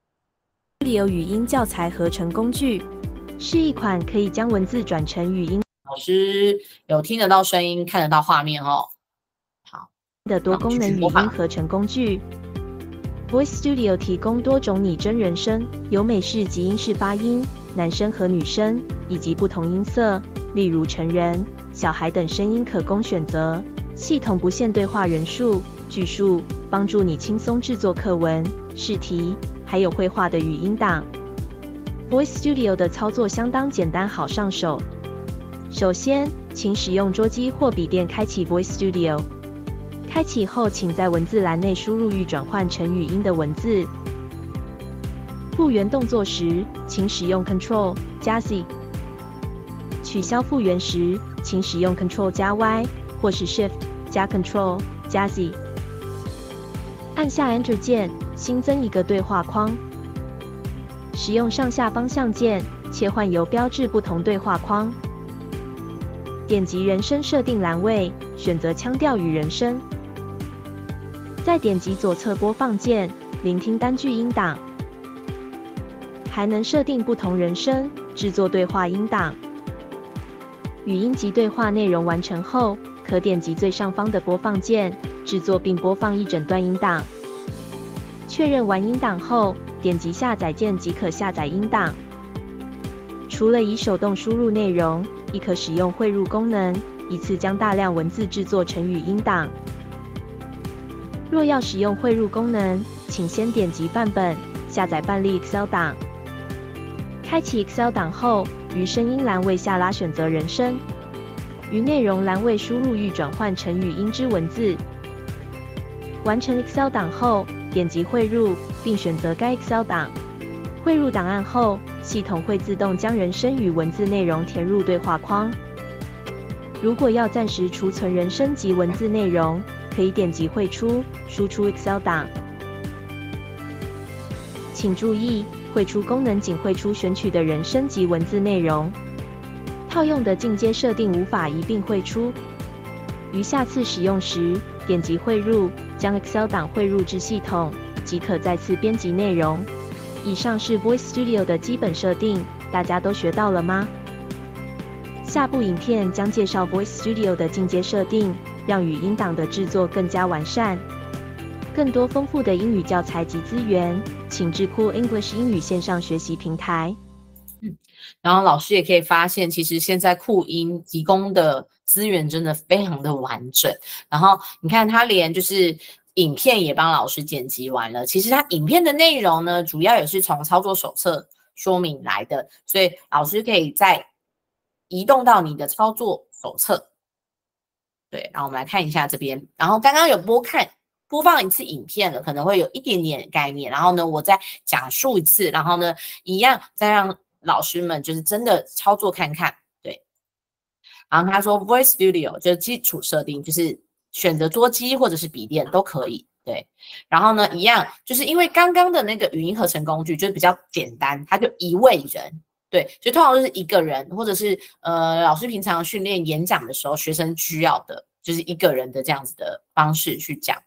Studio 语音教材合成工具是一款可以将文字转成语音老师有听得到声音，看得到画面哦。好的多功能语音合成工具。Voice Studio 提供多种拟真人声，有美式及英式发音、男生和女生，以及不同音色，例如成人、小孩等声音可供选择。系统不限对话人数、句数，帮助你轻松制作课文、试题，还有绘画的语音档。Voice Studio 的操作相当简单好上手。首先，请使用桌机或笔电开启 Voice Studio。开启后，请在文字栏内输入欲转换成语音的文字。复原动作时，请使用 Ctrl 加 Z。取消复原时，请使用 Ctrl 加 Y 或是 Shift 加 Ctrl 加 Z。按下 Enter 键，新增一个对话框。使用上下方向键切换由标至不同对话框。点击人声设定栏位，选择腔调与人声。再点击左侧播放键，聆听单句音档。还能设定不同人声，制作对话音档。语音及对话内容完成后，可点击最上方的播放键，制作并播放一整段音档。确认完音档后，点击下载键即可下载音档。除了以手动输入内容，亦可使用汇入功能，一次将大量文字制作成语音档。若要使用汇入功能，请先点击范本，下载办理 Excel 档。开启 Excel 档后，于声音栏位下拉选择人声，于内容栏位输入欲转换成语音之文字。完成 Excel 档后，点击汇入，并选择该 Excel 档。汇入档案后，系统会自动将人声与文字内容填入对话框。如果要暂时储存人声及文字内容，可以点击汇出，输出 Excel 档。请注意，汇出功能仅汇出选取的人声及文字内容，套用的进阶设定无法一并汇出。于下次使用时，点击汇入，将 Excel 档汇入至系统，即可再次编辑内容。以上是 Voice Studio 的基本设定，大家都学到了吗？下部影片将介绍 Voice Studio 的进阶设定，让语音档的制作更加完善。更多丰富的英语教材及资源，请至酷 English 英语线上学习平台。 然后老师也可以发现，其实现在酷音提供的资源真的非常的完整。然后你看，他连就是影片也帮老师剪辑完了。其实他影片的内容呢，主要也是从操作手册说明来的，所以老师可以再移动到你的操作手册。对，然后我们来看一下这边。然后刚刚有播放一次影片了，可能会有一点点概念。然后呢，我再讲述一次，然后呢，一样再让老师们就是真的操作看看。对，然后他说 Voice Studio 就是基础设定，就是选择桌机或者是笔电都可以。对，然后呢，一样就是因为刚刚的那个语音合成工具就是比较简单，它就一位人。 对，就通常就是一个人，或者是老师平常训练演讲的时候，学生需要的就是一个人的这样子的方式去讲。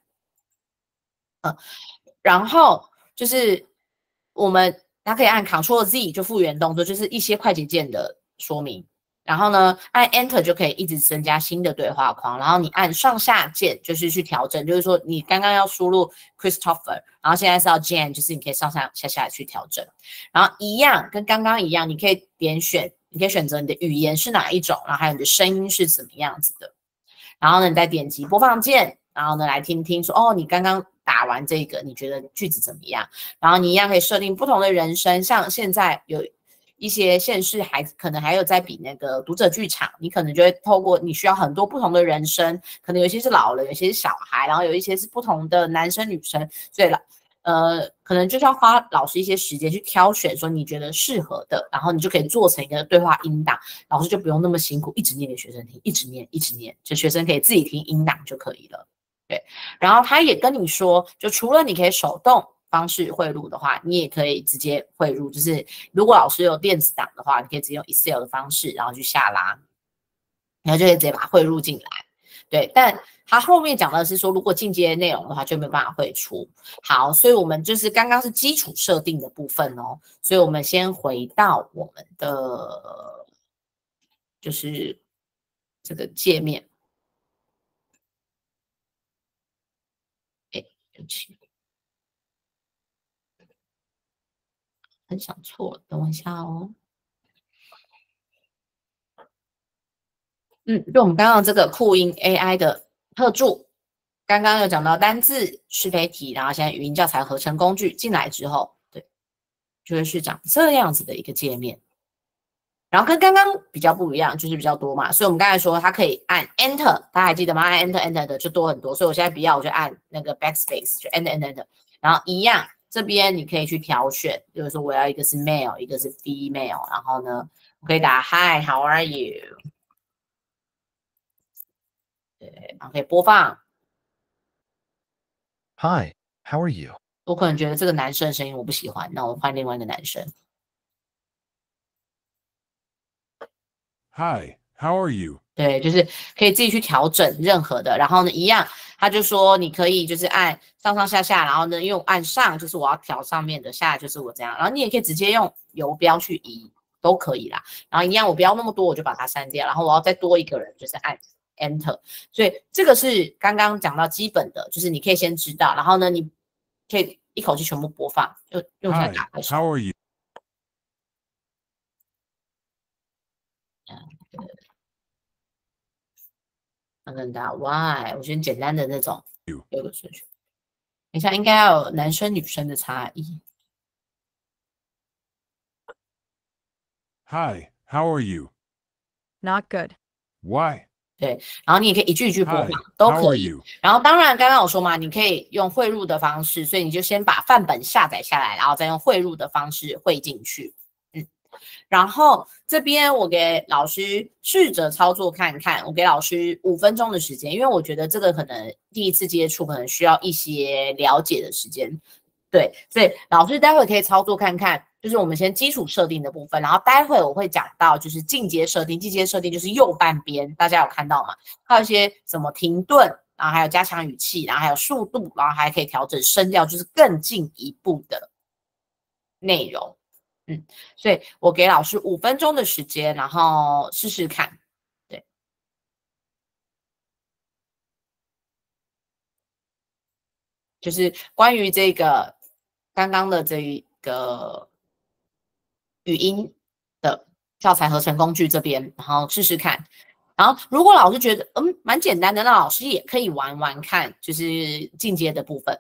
然后就是我们它可以按 Ctrl Z 就复原动作，就是一些快捷键的说明。然后呢，按 Enter 就可以一直增加新的对话框。然后你按上下键就是去调整，就是说你刚刚要输入 Christopher，然后现在是要 Jane，就是你可以上上下下去调整。然后一样跟刚刚一样，你可以点选，你可以选择你的语言是哪一种，然后还有你的声音是怎么样子的。然后呢，你再点击播放键，然后呢来听听说，哦，你刚刚打完这个，你觉得句子怎么样？然后你一样可以设定不同的人声，像现在有一些县市还可能还有在比那个读者剧场，你可能就会透过你需要很多不同的人声，可能有些是老人，有些是小孩，然后有一些是不同的男生女生，所以可能就是要花老师一些时间去挑选，说你觉得适合的，然后你就可以做成一个对话音档，老师就不用那么辛苦，一直念给学生听，一直念，一直念，就学生可以自己听音档就可以了。对，然后他也跟你说，就除了你可以手动方式汇入的话，你也可以直接汇入，就是如果老师有电子档的话，你可以直接用 Excel 的方式，然后去下拉，然后就可以直接把它汇入进来。对，但他后面讲的是说，如果进阶内容的话，就没有办法汇出。好，所以我们就是刚刚是基础设定的部分哦，所以我们先回到我们的就是这个界面。哎，对不起，分享错了，等我一下哦。就我们刚刚这个酷音 AI 的特助，刚刚有讲到单字是非题，然后现在语音教材合成工具进来之后，对，就会是长这样子的一个界面。然后跟刚刚比较不一样，就是比较多嘛，所以我们刚才说它可以按 Enter，大家还记得吗？按 Enter 的就多很多，所以我现在不要，我就按那个 Backspace，就 Enter，然后一样，这边你可以去挑选，比如说我要一个是 Male，一个是 Female，然后呢，我可以打 Hi，How are you？对，然后可以播放。 Hi, how are you? 我可能觉得这个男生的声音我不喜欢，那我换另外一个男生。 Hi, how are you? 对，就是可以自己去调整任何的，然后呢，一样，他就说你可以就是按上上下下，然后呢，用按上就是我要调上面的，下就是我这样，然后你也可以直接用游标去移，都可以啦。然后一样，我不要那么多，我就把它删掉，然后我要再多一个人，就是按 Enter。所以这个是刚刚讲到基本的，就是你可以先知道，然后呢，你可以一口气全部播放，就用现在 Hi, 打开手。 how are you? 等等 Why？ 我觉得简单的那种 You. 有个顺序。等一下，应该要有男生女生的差异。 Hi, how are you? Not good. Why? 对，然后你也可以一句一句播放 Hi, 都 how 可 are 以。 you? 然后当然刚刚有说嘛，你可以用汇入的方式，所以你就先把范本下载下来，然后再用汇入的方式汇进去。然后这边我给老师试着操作看看，我给老师5分钟的时间，因为我觉得这个可能第一次接触，可能需要一些了解的时间。对，所以老师待会可以操作看看，就是我们先基础设定的部分，然后待会我会讲到就是进阶设定，进阶设定就是右半边，大家有看到吗？还有一些什么停顿，然后还有加强语气，然后还有速度，然后还可以调整声调，就是更进一步的内容。所以我给老师5分钟的时间，然后试试看。对，就是关于这个刚刚的这一个语音的教材合成工具这边，然后试试看。然后如果老师觉得蛮简单的，那老师也可以玩玩看，就是进阶的部分。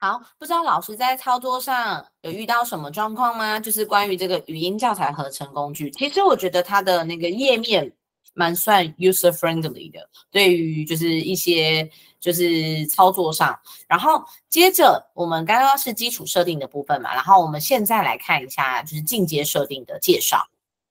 好，不知道老师在操作上有遇到什么状况吗？就是关于这个语音教材合成工具，其实我觉得它的那个页面蛮算 user friendly 的，对于就是一些就是操作上。然后接着我们刚刚是基础设定的部分嘛，然后我们现在来看一下就是进阶设定的介绍。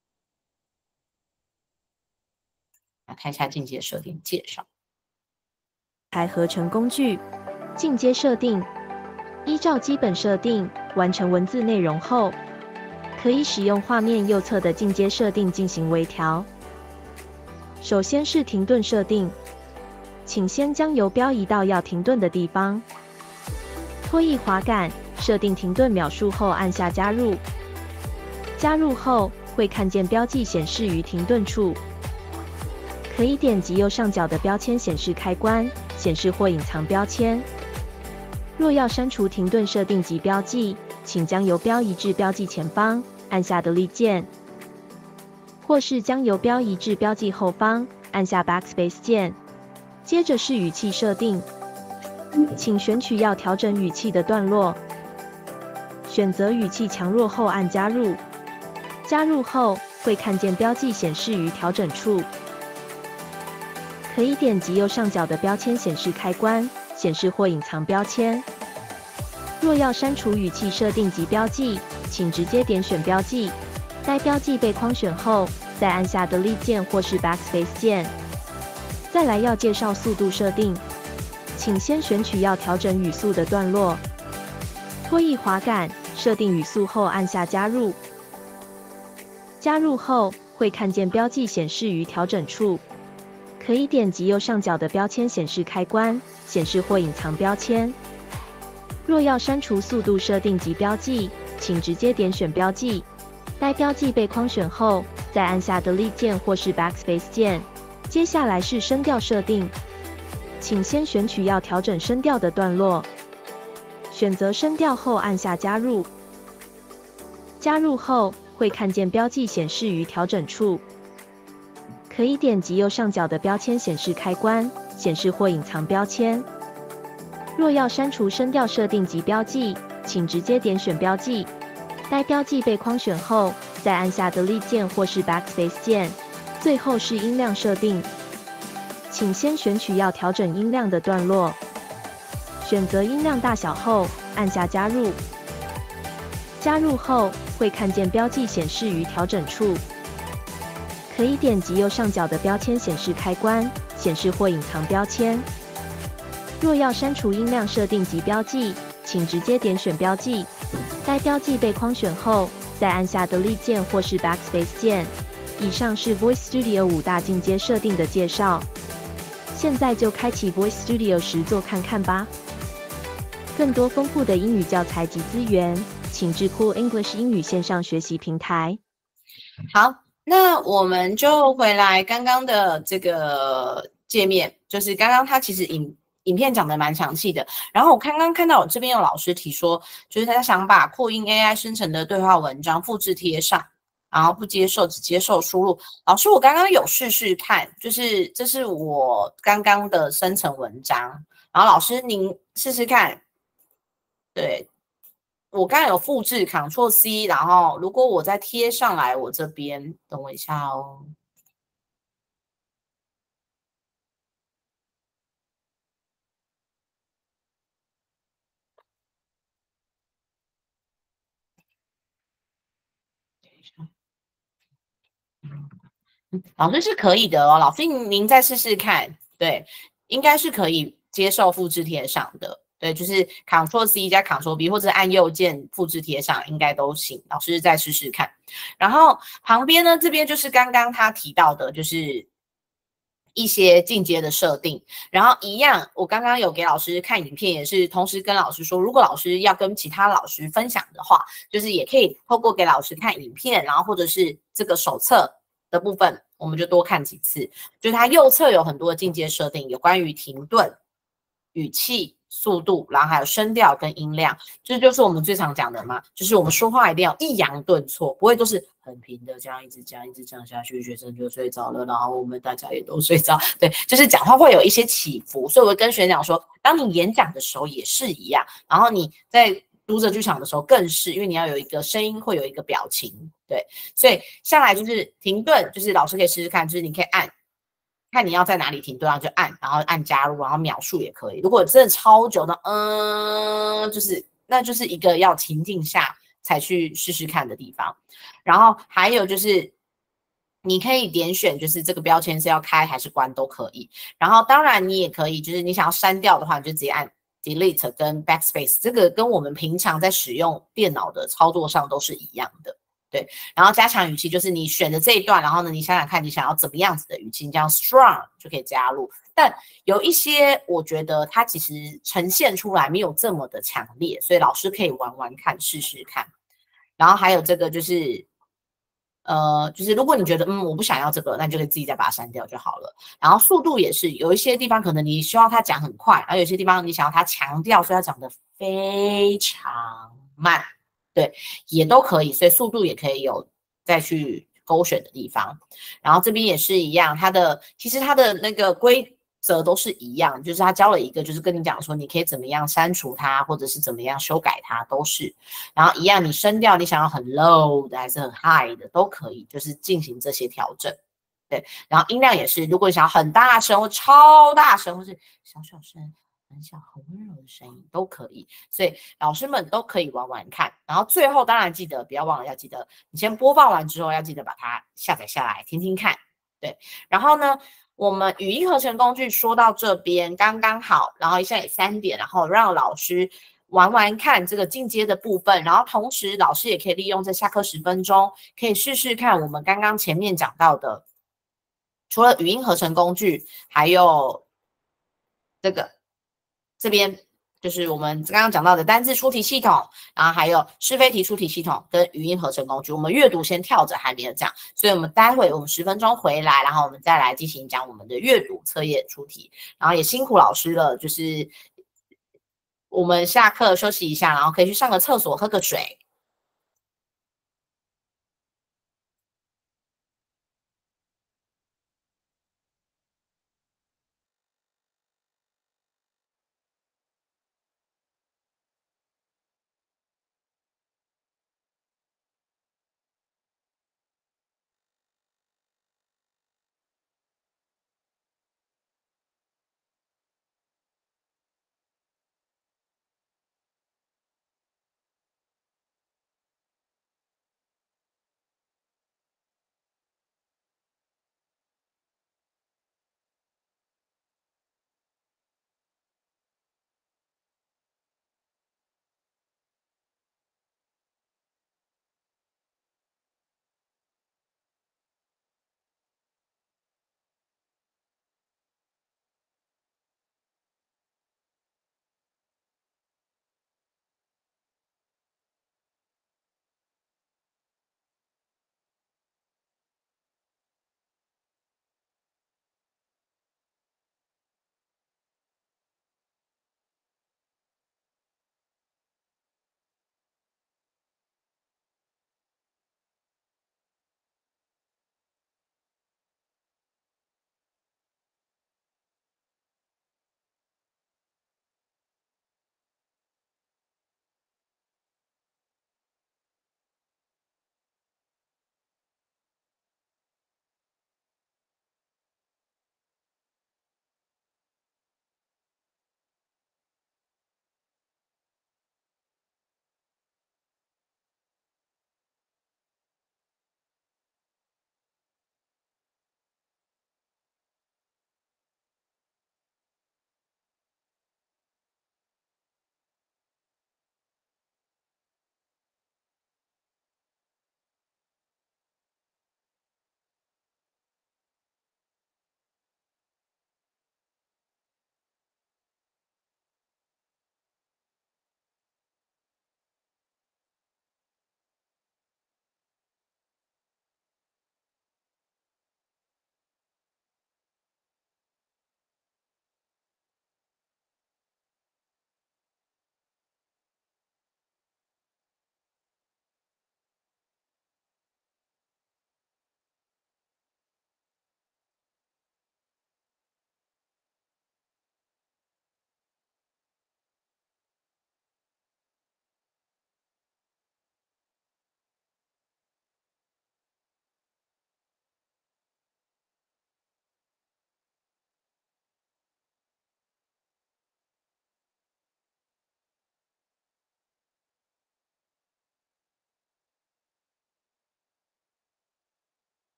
来看一下进阶设定介绍。 合成工具进阶设定。依照基本设定完成文字内容后，可以使用画面右侧的进阶设定进行微调。首先是停顿设定，请先将游标移到要停顿的地方，拖曳滑杆设定停顿秒数后按下加入。加入后会看见标记显示于停顿处，可以点击右上角的标签显示开关，显示或隐藏标签。若要删除停顿设定及标记，请将游标移至标记前方，按下 Delete 键，或是将游标移至标记后方，按下 Backspace 键。接着是语气设定，请选取要调整语气的段落，选择语气强弱后按加入。加入后会看见标记显示于调整处，可以点击右上角的标签显示开关，显示或隐藏标签。若要删除语气设定及标记，请直接点选标记，待标记被框选后，再按下 Delete 键或是 Backspace 键。再来要介绍速度设定，请先选取要调整语速的段落，拖曳滑杆设定语速后按下加入。加入后会看见标记显示于调整处，可以点击右上角的标签显示开关，显示或隐藏标签。若要删除速度设定及标记，请直接点选标记，待标记被框选后，再按下 Delete 键或是 Backspace 键。接下来是声调设定，请先选取要调整声调的段落，选择声调后按下加入。加入后会看见标记显示于调整处，可以点击右上角的标签显示开关，显示或隐藏标签。若要删除声调设定及标记，请直接点选标记，待标记被框选后，再按下 Delete 键或是 Backspace 键。最后是音量设定，请先选取要调整音量的段落，选择音量大小后，按下加入。加入后会看见标记显示于调整处，可以点击右上角的标签显示开关，显示或隐藏标签。若要删除音量设定及标记，请直接点选标记，待标记被框选后，再按下 Delete 键或是 Backspace 键。以上是 Voice Studio 5大进阶设定的介绍，现在就开启 Voice Studio 实作看看吧。更多丰富的英语教材及资源，请至 Cool English 英语线上学习平台。 好，那我们就回来刚刚的这个界面，就是刚刚它其实影片讲的蛮详细的。然后我刚刚看到我这边有老师提说，就是他想把扩音 AI 生成的对话文章复制贴上。然后不接受，只接受输入。老师，我刚刚有试试看，就是这是我刚刚的生成文章。然后老师您试试看，对，我刚刚有复制 Ctrl+C， 然后如果我再贴上来，我这边等我一下哦。老师是可以的哦，老师您再试试看，对，应该是可以接受复制贴上的，对，就是 Ctrl+C 加 Ctrl+V 或者按右键复制贴上应该都行，老师再试试看。然后旁边呢，这边就是刚刚他提到的，就是一些进阶的设定，然后一样，我刚刚有给老师看影片，也是同时跟老师说，如果老师要跟其他老师分享的话，就是也可以透过给老师看影片，然后或者是这个手册的部分，我们就多看几次。就是它右侧有很多的进阶设定，有关于停顿、语气、速度，然后还有声调跟音量，这就是我们最常讲的嘛，就是我们说话一定要抑扬顿挫，不会都是很平的这样一直讲下去，学生就睡着了，然后我们大家也都睡着。对，就是讲话会有一些起伏，所以我跟学生讲说， 当你演讲的时候也是一样，然后你在读者剧场的时候更是，因为你要有一个声音，会有一个表情，对，所以下来就是停顿，就是老师可以试试看，就是你可以按，看你要在哪里停顿，然后就按，然后按加入，然后描述也可以。如果真的超久的，那就是一个要情境下才去试试看的地方。然后还有就是。你可以点选，就是这个标签是要开还是关都可以。然后当然你也可以，就是你想要删掉的话，你就直接按 Delete 跟 Backspace， 这个跟我们平常在使用电脑的操作上都是一样的。对，然后加强语气就是你选的这一段，然后呢，你想想看你想要怎么样子的语气，你这样 strong 就可以加入。但有一些我觉得它其实呈现出来没有这么的强烈，所以老师可以玩玩看，试试看。然后还有这个就是如果你觉得我不想要这个，那你就可以自己再把它删掉就好了。然后速度也是，有一些地方可能你需要它讲很快，然后有些地方你想要它强调，所以它讲的非常慢，对，也都可以，所以速度也可以有再去勾选的地方。然后这边也是一样，其实它的那个规则都是一样，就是他教了一个，就是跟你讲说你可以怎么样删除它，或者是怎么样修改它，都是。然后一样，你声调你想要很 low 的还是很 high 的都可以，就是进行这些调整。对，然后音量也是，如果你想要很大声或超大声，或是小小声、很小、很温柔的声音都可以。所以老师们都可以玩玩看。然后最后当然记得不要忘了，要记得你先播放完之后要记得把它下载下来听听看。对，然后呢？我们语音合成工具说到这边刚刚好，然后现在也3点，然后让老师玩玩看这个进阶的部分，然后同时老师也可以利用这下课10分钟，可以试试看我们刚刚前面讲到的，除了语音合成工具，还有这边就是我们刚刚讲到的单字出题系统，然后还有是非题出题系统跟语音合成工具。我们阅读先跳着还没有讲，所以我们待会我们10分钟回来，然后我们再来进行讲我们的阅读测验出题。然后也辛苦老师了，就是我们下课休息一下，然后可以去上个厕所喝个水。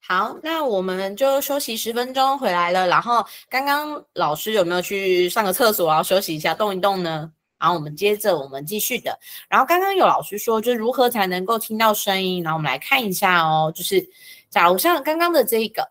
好，那我们就休息10分钟回来了。然后刚刚老师有没有去上个厕所，然后休息一下，动一动呢？然后我们接着我们继续的。然后刚刚有老师说，就是如何才能够听到声音。然后我们来看一下哦，就是假如像刚刚的这一个，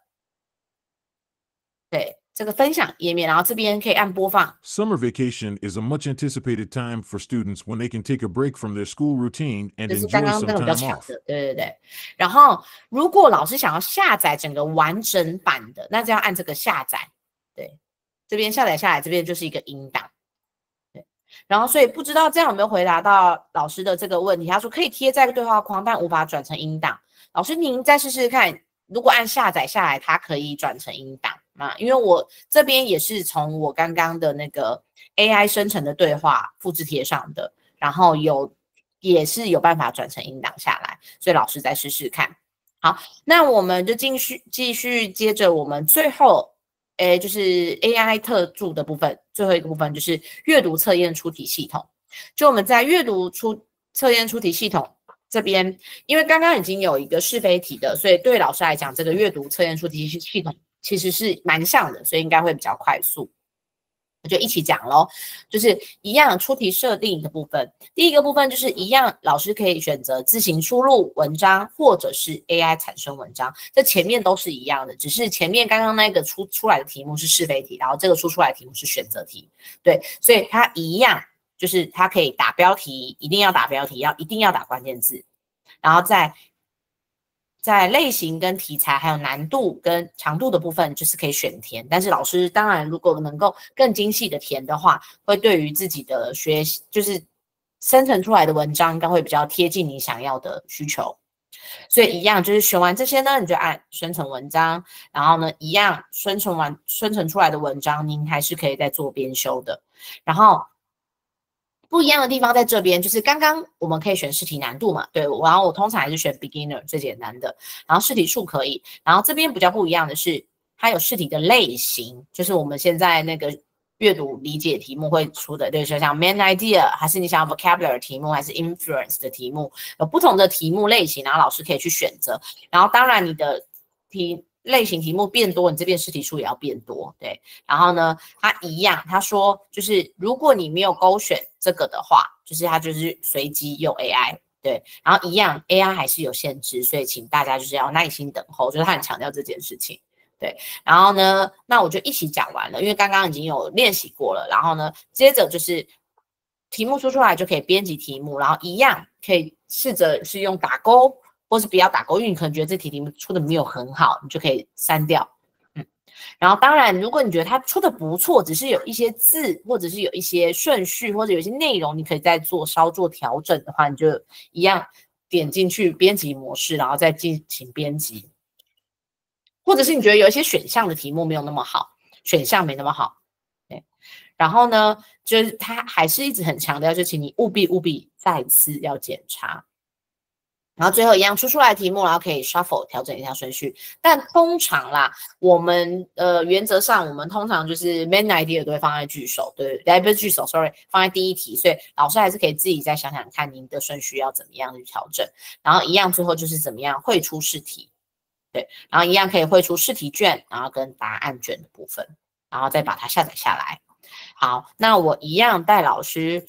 对。这个分享页面，然后这边可以按播放。 Summer vacation is a much anticipated time for students when they can take a break from their school routine and 就是刚 enjoy 刚 some 那个比较 time 强 off. 的，对对对。然后如果老师想要下载整个完整版的，那就要按这个下载。对，这边下载下来，这边就是一个音档。对，然后所以不知道这样有没有回答到老师的这个问题？他说可以贴在对话框，但无法转成音档。老师您再试试看，如果按下载下来，它可以转成音档。因为我这边也是从我刚刚的那个 AI 生成的对话复制贴上的，然后也是有办法转成音档下来，所以老师再试试看。好，那我们就继续接着我们最后，就是 AI 特助的部分，最后一个部分就是阅读测验出题系统。就我们在阅读测验出题系统这边，因为刚刚已经有一个是非题的，所以对老师来讲，这个阅读测验出题系统其实是蛮像的，所以应该会比较快速。我就一起讲咯，就是一样出题设定的部分。第一个部分就是一样，老师可以选择自行输入文章或者是 AI 产生文章，这前面都是一样的，只是前面刚刚那个出来的题目是是非题，然后这个出来的题目是选择题。对，所以它一样，就是它可以打标题，一定要打标题，一定要打关键字，然后在类型跟题材还有难度跟长度的部分就是可以选填，但是老师当然如果能够更精细的填的话，会对于自己的学习就是生成出来的文章应该会比较贴近你想要的需求。所以一样就是选完这些呢，你就按生成文章，然后呢一样生成出来的文章您还是可以再做编修的。然后不一样的地方在这边，就是刚刚我们可以选试题难度嘛，对，然后我通常还是选 beginner 最简单的，然后试题数可以，然后这边比较不一样的是，它有试题的类型，就是我们现在那个阅读理解题目会出的，对，就像 main idea， 还是你想要 vocabulary 题目，还是 inference 的题目，有不同的题目类型，然后老师可以去选择，然后当然你的类型题目变多，你这边试题数也要变多，对。然后呢，它一样，他说就是如果你没有勾选这个的话，就是它就是随机用 AI， 对。然后一样 AI 还是有限制，所以请大家就是要耐心等候，就是他很强调这件事情，对。然后呢，那我就一起讲完了，因为刚刚已经有练习过了。然后呢，接着就是题目出来就可以编辑题目，然后一样可以试着是用打勾。或是不要打勾，因为你可能觉得这题目出的没有很好，你就可以删掉。然后当然，如果你觉得它出的不错，只是有一些字或者是有一些顺序或者有一些内容，你可以再稍作调整的话，你就一样点进去编辑模式，然后再进行编辑。或者是你觉得有一些选项的题目没有那么好，选项没那么好，对。然后呢，就是他还是一直很强调，就请你务必再次要检查。然后最后一样出来的题目，然后可以 shuffle 调整一下顺序。但通常啦，我们原则上我们通常就是 main idea 都会放在句首，对，不是句首 ，sorry， 放在第一题，所以老师还是可以自己再想想看您的顺序要怎么样去调整。然后一样最后就是怎么样绘出试题，对，然后一样可以绘出试题卷，然后跟答案卷的部分，然后再把它下载下来。好，那我一样带老师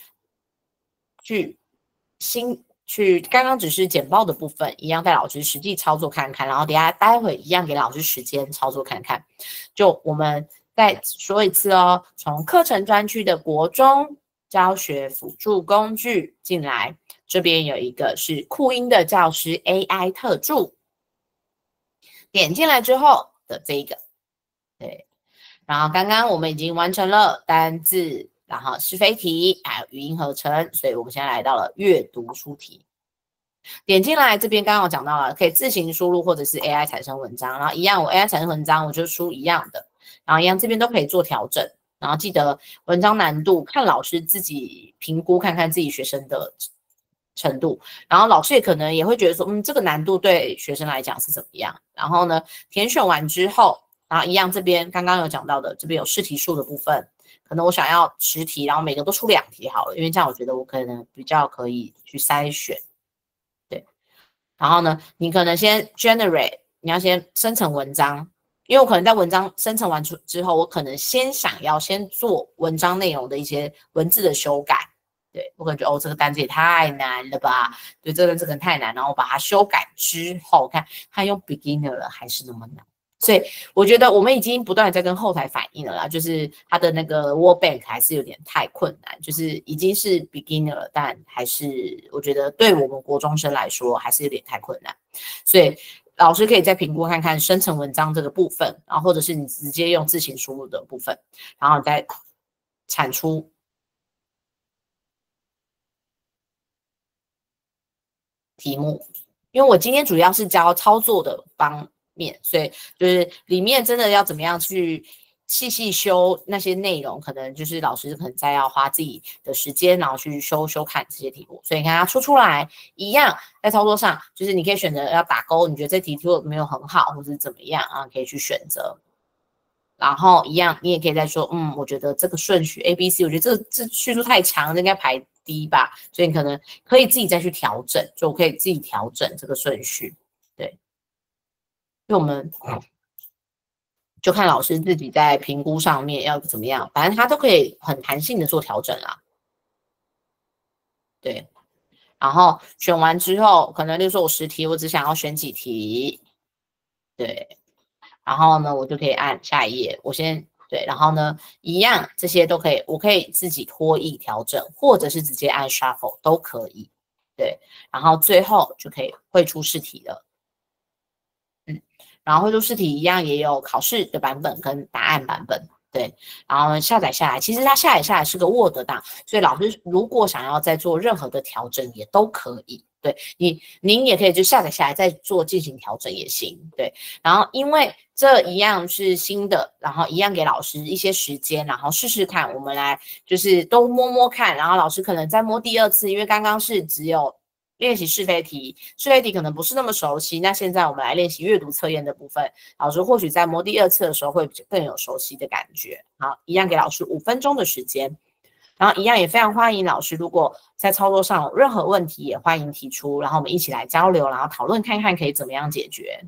去刚刚只是简报的部分，一样带老师实际操作看看，然后待会一样给老师时间操作看看。就我们再说一次哦，从课程专区的国中教学辅助工具进来，这边有一个是酷音的教师 AI 特助，点进来之后的这一个，对，然后刚刚我们已经完成了单字。然后是非题，还有语音合成，所以我们现在来到了阅读出题。点进来这边刚刚有讲到了，可以自行输入或者是 AI 产生文章，然后一样我 AI 产生文章我就输一样的，然后一样这边都可以做调整，然后记得文章难度看老师自己评估看看自己学生的程度，然后老师也可能也会觉得说这个难度对学生来讲是怎么样，然后呢填选完之后，然后一样这边刚刚有讲到的，这边有试题数的部分。可能我想要10题，然后每个都出2题好了，因为这样我觉得我可能比较可以去筛选，对。然后呢，你可能先 generate 你要先生成文章，因为我可能在文章生成完之后，我可能想要先做文章内容的一些文字的修改。对，我可能觉得这个单词也太难了吧，对，这个可能太难，然后我把它修改之后，看它用 beginner 了还是那么难。所以我觉得我们已经不断的在跟后台反映了啦，就是它的那个 Word Bank 还是有点太困难，就是已经是 beginner 了，但还是我觉得对我们国中生来说还是有点太困难。所以老师可以再评估看看生成文章这个部分，然后或者是你直接用字形输入的部分，然后再产出题目。因为我今天主要是教操作的方面，所以就是里面真的要怎么样去细细修那些内容，可能就是老师可能在要花自己的时间，然后去修看这些题目。所以你看它出来一样，在操作上就是你可以选择要打勾，你觉得这题做的没有很好，或是怎么样啊，可以去选择。然后一样，你也可以再说，我觉得这个顺序 A、B、C， 我觉得这叙述太长，应该排低吧，所以你可能可以自己再去调整，就我可以自己调整这个顺序，对，因为我们就看老师自己在评估上面要怎么样，反正他都可以很弹性的做调整啦，对，然后选完之后，可能就是说我10题，我只想要选几题，对，然后呢，我就可以按下一页，我先对，然后呢，一样这些都可以，我可以自己拖曳调整，或者是直接按 shuffle 都可以，对，然后最后就可以绘出试题了，然后绘出试题一样也有考试的版本跟答案版本，对，然后下载下来，其实它下载下来是个 Word 档，所以老师如果想要再做任何的调整也都可以。对您也可以就下载下来再做进行调整也行，对。然后因为这一样是新的，然后一样给老师一些时间，然后试试看，我们来就是都摸摸看，然后老师可能再摸第2次，因为刚刚是只有练习是非题，是非题可能不是那么熟悉，那现在我们来练习阅读测验的部分，老师或许在摸第2次的时候会更有熟悉的感觉。好，一样给老师5分钟的时间。然后一样也非常欢迎老师，如果在操作上有任何问题，也欢迎提出，然后我们一起来交流，然后讨论看看可以怎么样解决。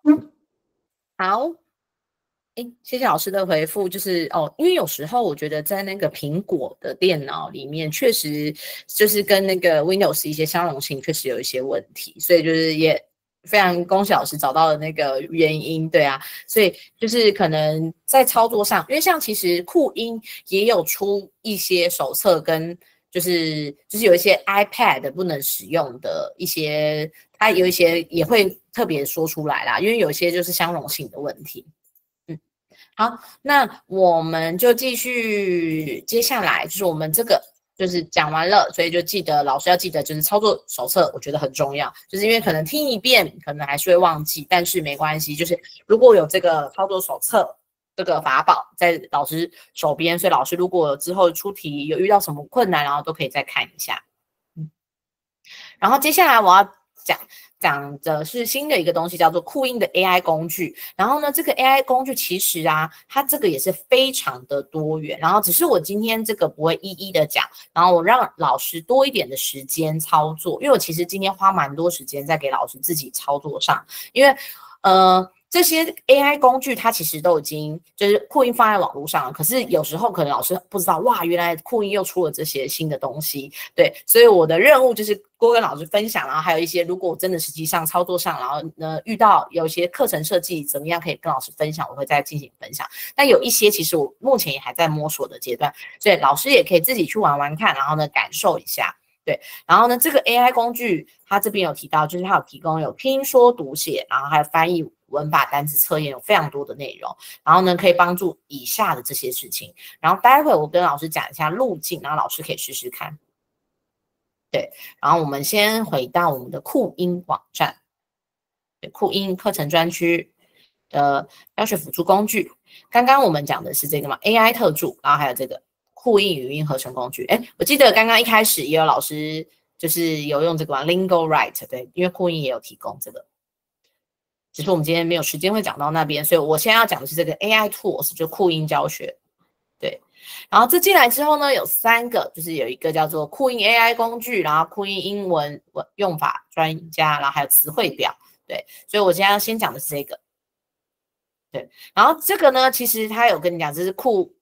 好。谢谢老师的回复，就是因为有时候我觉得在那个苹果的电脑里面，确实就是跟那个 Windows 一些相容性确实有一些问题，所以就是也非常恭喜老师找到了那个原因，对啊，所以就是可能在操作上，因为像其实酷音也有出一些手册跟就是有一些 iPad 不能使用的一些，它有一些也会特别说出来啦，因为有一些就是相容性的问题。好，那我们就继续，接下来就是我们这个就是讲完了，所以就记得老师要记得就是操作手册，我觉得很重要，就是因为可能听一遍可能还是会忘记，但是没关系，就是如果有这个操作手册这个法宝在老师手边，所以老师如果之后出题有遇到什么困难，然后都可以再看一下。然后接下来我要讲的是新的一个东西，叫做酷音的 AI 工具。然后呢，这个 AI 工具其实啊，它这个也是非常的多元。然后只是我今天这个不会一一的讲，然后我让老师多一点的时间操作，因为我其实今天花蛮多时间在给老师自己操作上，因为这些 AI 工具它其实都已经就是酷音放在网络上了，可是有时候可能老师不知道，哇，原来酷音又出了这些新的东西，对，所以我的任务就是多跟老师分享，然后还有一些如果我真的实际上操作上，然后呢遇到有一些课程设计怎么样可以跟老师分享，我会再进行分享。但有一些其实我目前也还在摸索的阶段，所以老师也可以自己去玩玩看，然后呢感受一下。对，然后呢，这个 AI 工具，它这边有提到，就是它有提供有听说读写，然后还有翻译、文法、单词测验，有非常多的内容。然后呢，可以帮助以下的这些事情。然后待会我跟老师讲一下路径，然后老师可以试试看。对，然后我们先回到我们的酷音网站，酷音课程专区的教学辅助工具。刚刚我们讲的是这个嘛 ，AI 特助，然后还有这个。酷音语音合成工具，我记得刚刚一开始也有老师就是有用这个嘛 Lingo-Write， 对，因为酷音也有提供这个，只是我们今天没有时间会讲到那边，所以我现在要讲的是这个 AI Tools， 就酷音教学，对。然后这进来之后呢，有3个，就是有一个叫做酷音 AI 工具，然后酷音英文用法专家，然后还有词汇表，对。所以我今天要先讲的是这个，对。然后这个呢，其实他有跟你讲，这是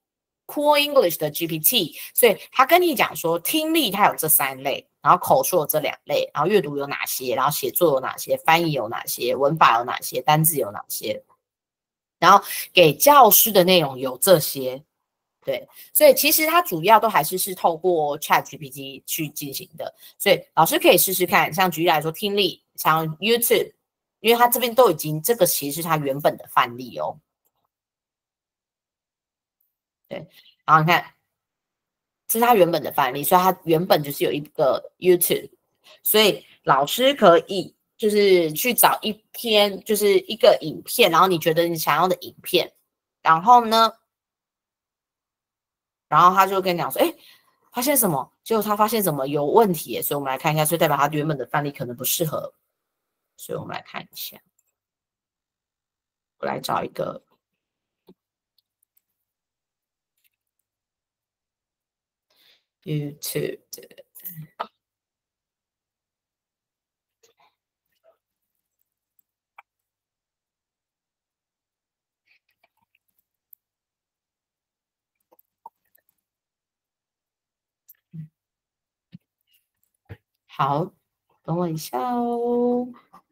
Cool English 的 GPT， 所以他跟你讲说，听力它有这3类，然后口说有这2类，然后阅读有哪些，然后写作有哪些，翻译有哪些，文法有哪些，单字有哪些，然后给教师的内容有这些，对，所以其实它主要都还是透过 ChatGPT 去进行的，所以老师可以试试看，像举例来说，听力，像 YouTube， 因为它这边都已经这个其实是它原本的范例哦。对，然后你看，这是他原本的范例，所以他原本就是有一个 YouTube， 所以老师可以就是去找一篇，就是一个影片，然后你觉得你想要的影片，然后呢，然后他就跟你讲说，发现什么？结果他发现什么有问题耶，所以我们来看一下，所以代表他原本的范例可能不适合，所以我们来看一下，我来找一个。YouTube 的好，等我一下哦。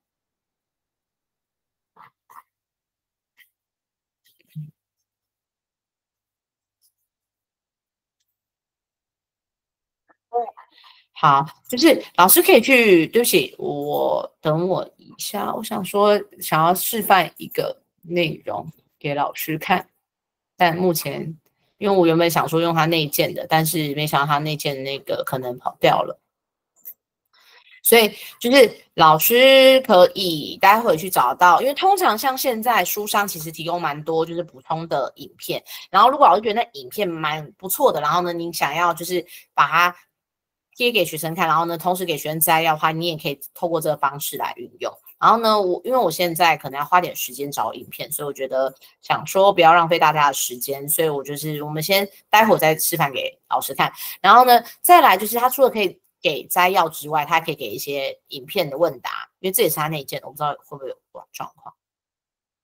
好，就是老师可以去，对不起，等我一下，我想说想要示范一个内容给老师看，但目前因为我原本想说用他内建的，但是没想到他内建的那个可能跑掉了，所以就是老师可以待会去找到，因为通常像现在书商其实提供蛮多就是补充的影片，然后如果老师觉得那影片蛮不错的，然后呢你想要就是把它贴给学生看，然后呢同时给学生摘要的话，你也可以透过这个方式来运用。然后呢，因为我现在可能要花点时间找影片，所以我觉得想说不要浪费大家的时间，所以我就是我们先待会再示范给老师看。然后呢，再来就是他除了可以给摘要之外，他还可以给一些影片的问答，因为这也是他内建的，我不知道会不会有状况。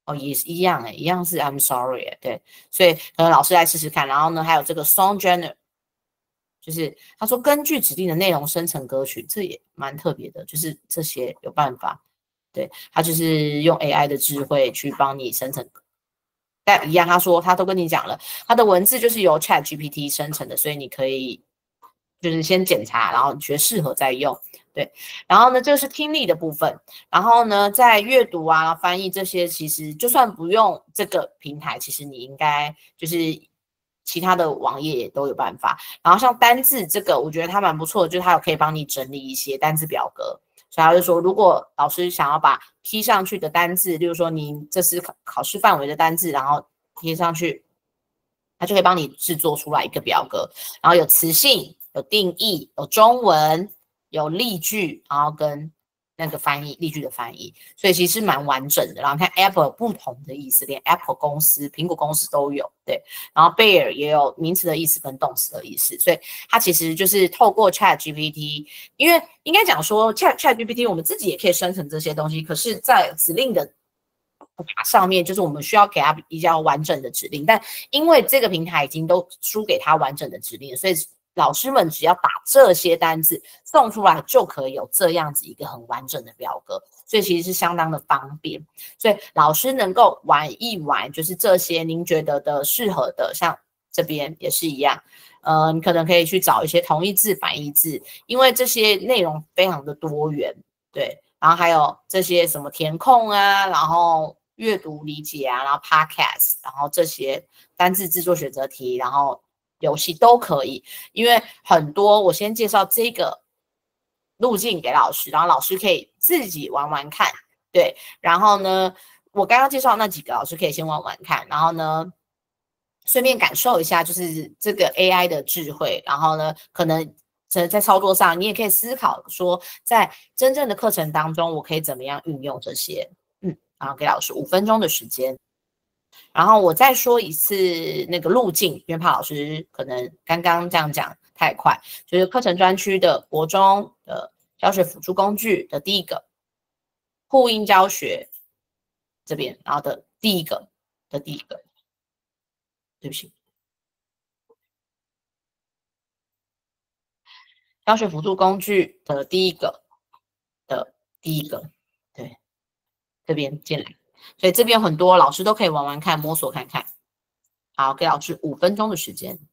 哦，也是一样一样是 I'm sorry 对，所以可能老师来试试看。然后呢，还有这个 Song Genre，就是他说根据指定的内容生成歌曲，这也蛮特别的，就是这些有办法。对，他就是用 AI 的智慧去帮你生成。但一样，他说他都跟你讲了，他的文字就是由 ChatGPT 生成的，所以你可以就是先检查，然后觉得适合再用。对，然后呢，这是听力的部分。然后呢，在阅读啊、翻译这些，其实就算不用这个平台，其实你应该就是其他的网页也都有办法。然后像单字这个，我觉得它蛮不错的，就是它有可以帮你整理一些单字表格。所以他就说，如果老师想要把贴上去的单字，例如说你这是考试范围的单字，然后贴上去，他就可以帮你制作出来一个表格，然后有词性、有定义、有中文、有例句，然后跟那个翻译例句的翻译，所以其实蛮完整的。然后看 Apple 有不同的意思，连 Apple 公司、苹果公司都有，对。然后 Bear 也有名词的意思跟动词的意思，所以它其实就是透过 ChatGPT，因为应该讲说 ChatGPT 我们自己也可以生成这些东西，可是，在指令的法上面，就是我们需要给它比较完整的指令，但因为这个平台已经都输给它完整的指令，所以老师们只要打这些单字送出来，就可以有这样子一个很完整的表格，所以其实是相当的方便。所以老师能够玩一玩，就是这些您觉得的适合的，像这边也是一样，你可能可以去找一些同义字、反义字，因为这些内容非常的多元，对。然后还有这些什么填空啊，然后阅读理解啊，然后 podcast，然后这些单字制作选择题，然后游戏都可以。因为很多我先介绍这个路径给老师，然后老师可以自己玩玩看，对。然后呢，我刚刚介绍那几个老师可以先玩玩看，然后呢，顺便感受一下就是这个 AI 的智慧，然后呢，可能在操作上，你也可以思考说，在真正的课程当中，我可以怎么样运用这些？然后给老师5分钟的时间，然后我再说一次那个路径，因为怕老师可能刚刚这样讲太快，就是课程专区的国中的教学辅助工具的第一个互音教学这边，然后的第一个，对不起，教学辅助工具的第一个，对。这边进来，所以这边很多老师都可以玩玩看，摸索看看。好，给老师5分钟的时间。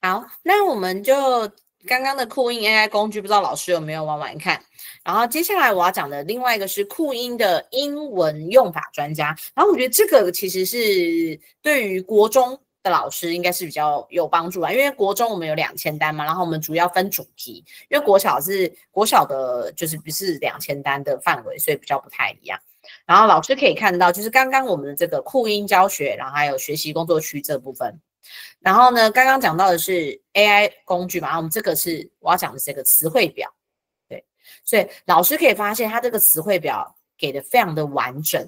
好，那我们就刚刚的酷音 AI 工具，不知道老师有没有玩玩看？然后接下来我要讲的另外一个是酷音的英文用法专家。然后我觉得这个其实是对于国中的老师应该是比较有帮助吧，因为国中我们有2000单嘛，然后我们主要分主题，因为国小的就是不是2000单的范围，所以比较不太一样。然后老师可以看到，就是刚刚我们的这个酷音教学，然后还有学习工作区这部分。然后呢，刚刚讲到的是 AI 工具嘛，然后我们这个是我要讲的是这个词汇表，对，所以老师可以发现它这个词汇表给的非常的完整，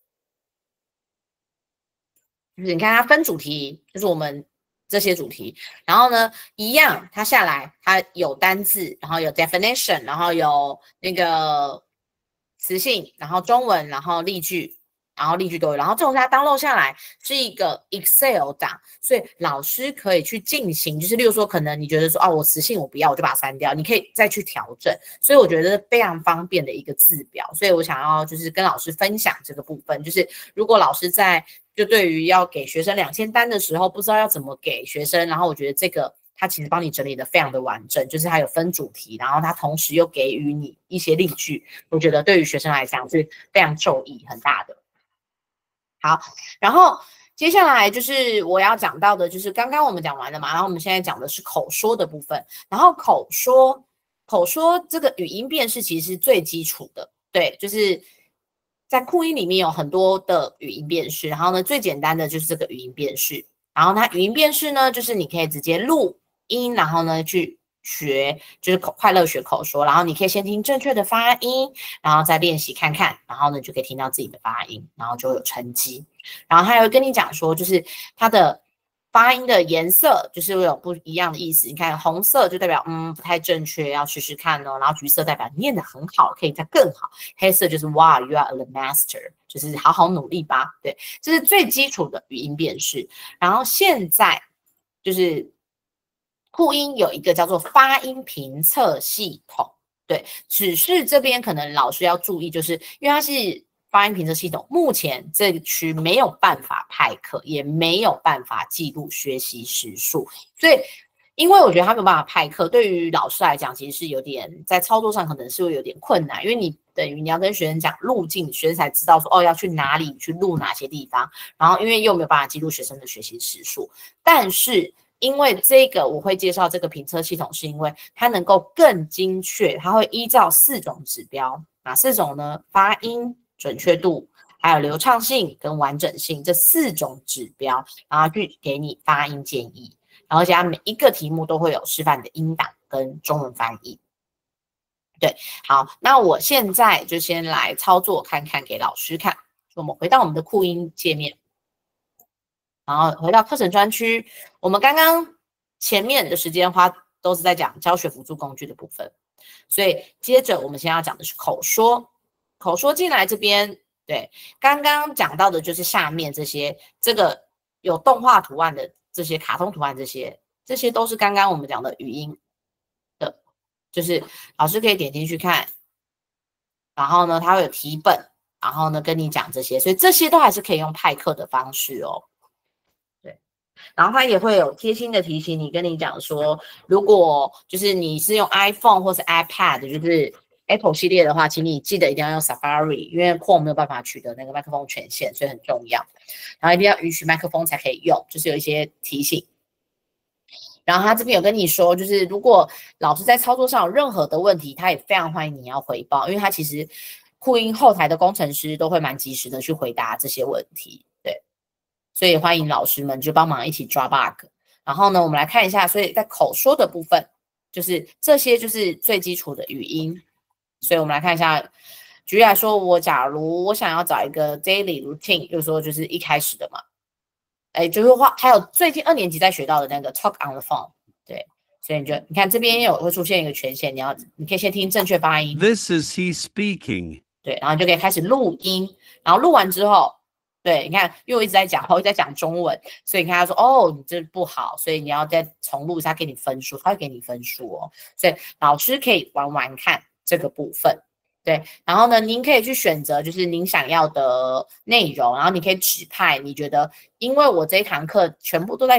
就是你看它分主题，就是我们这些主题，然后呢一样，它下来它有单字，然后有 definition， 然后有那个词性，然后中文，然后例句。然后例句都有，然后这种它 download 下来是一个 Excel 档，所以老师可以去进行，就是例如说，可能你觉得说，我词性我不要，我就把它删掉，你可以再去调整，所以我觉得非常方便的一个字表，所以我想要就是跟老师分享这个部分，就是如果老师就对于要给学生2000单的时候，不知道要怎么给学生，然后我觉得这个它其实帮你整理的非常的完整，就是它有分主题，然后它同时又给予你一些例句，我觉得对于学生来讲是非常受益很大的。好，然后接下来就是我要讲到的，就是刚刚我们讲完了嘛，然后我们现在讲的是口说的部分。然后口说这个语音辨识其实是最基础的，对，就是在酷音里面有很多的语音辨识，然后呢最简单的就是这个语音辨识。然后它语音辨识呢，就是你可以直接录音，然后呢去学，就是快乐学口说，然后你可以先听正确的发音，然后再练习看看，然后呢就可以听到自己的发音，然后就有成绩。然后他会跟你讲说，就是它的发音的颜色就是会有不一样的意思。你看红色就代表不太正确，要试试看哦。然后橘色代表念得很好，可以再更好。黑色就是哇 you are the master， 就是好好努力吧。对，这是最基础的语音辨识。然后现在就是酷音有一个叫做发音评测系统，对，只是这边可能老师要注意，就是因为它是发音评测系统，目前这个区没有办法派课，也没有办法记录学习时数，所以因为我觉得他没有办法派课，对于老师来讲，其实是有点在操作上可能是会有点困难，因为你等于你要跟学生讲路径，学生才知道说要去哪里去录哪些地方，然后因为又没有办法记录学生的学习时数，但是因为这个我会介绍这个评测系统，是因为它能够更精确，它会依照4种指标，哪4种呢？发音准确度，还有流畅性跟完整性这4种指标，然后去给你发音建议，然后而且它每一个题目都会有示范的音档跟中文翻译。对，好，那我现在就先来操作看看给老师看。我们回到我们的酷音界面。然后回到课程专区，我们刚刚前面的时间都是在讲教学辅助工具的部分，所以接着我们现在要讲的是口说。口说进来这边，对，刚刚讲到的就是下面这个有动画图案的这些卡通图案，这些都是刚刚我们讲的语音的，就是老师可以点进去看，然后呢，它会有题本，然后呢跟你讲这些，所以这些都还是可以用派课的方式哦。然后它也会有贴心的提醒你，跟你讲说，如果就是你是用 iPhone 或是 iPad， 就是 Apple 系列的话，请你记得一定要用 Safari， 因为 Chrome 没有办法取得那个麦克风权限，所以很重要。然后一定要允许麦克风才可以用，就是有一些提醒。然后他这边有跟你说，就是如果老师在操作上有任何的问题，他也非常欢迎你要回报，因为他其实酷音后台的工程师都会蛮及时的去回答这些问题。所以欢迎老师们就帮忙一起抓 bug。然后呢，我们来看一下，所以在口说的部分，就是这些就是最基础的语音。所以我们来看一下，举例来说，假如我想要找一个 daily routine， 就是说就是一开始的嘛，就是还有最近2年级在学到的那个 talk on the phone， 对，所以你看这边会出现一个权限，你可以先听正确发音。 This is he speaking。 对，然后你就可以开始录音，然后录完之后。对，你看，因为我一直在讲，我一直在讲中文，所以你看他说，你这不好，所以你要再重录一下，给你分数，他会给你分数哦。所以老师可以玩玩看这个部分，对。然后呢，您可以去选择就是您想要的内容，然后你可以指派你觉得，因为我这一堂课全部都在讲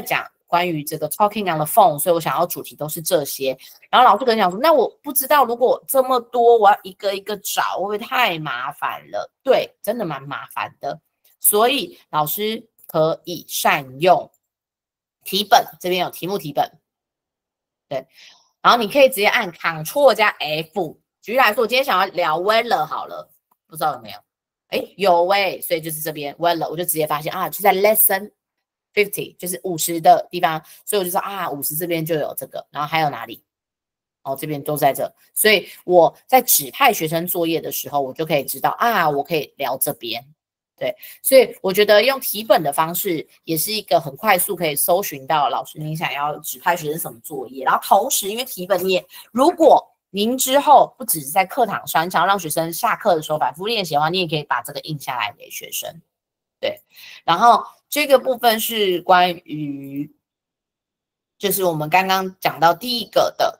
关于这个 talking on the phone， 所以我想要主题都是这些。然后老师可能讲说，那我不知道如果这么多，我要一个一个找，会不会太麻烦了？对，真的蛮麻烦的。所以老师可以善用题本，这边有题目题本，对，然后你可以直接按 Ctrl 加 F。举例来说，我今天想要聊 weather 好了，不知道有没有？哎，有哎，所以就是这边 weather， 我就直接发现啊，就在 lesson 50，就是50的地方，所以我就说啊，50这边就有这个，然后还有哪里？哦，这边都在这，所以我在指派学生作业的时候，我就可以知道啊，我可以聊这边。对，所以我觉得用题本的方式也是一个很快速可以搜寻到老师您想要指派学生什么作业，然后同时因为题本如果您之后不只是在课堂上，你想要让学生下课的时候反复练习的话，你也可以把这个印下来给学生。对，然后这个部分是关于就是我们刚刚讲到第一个的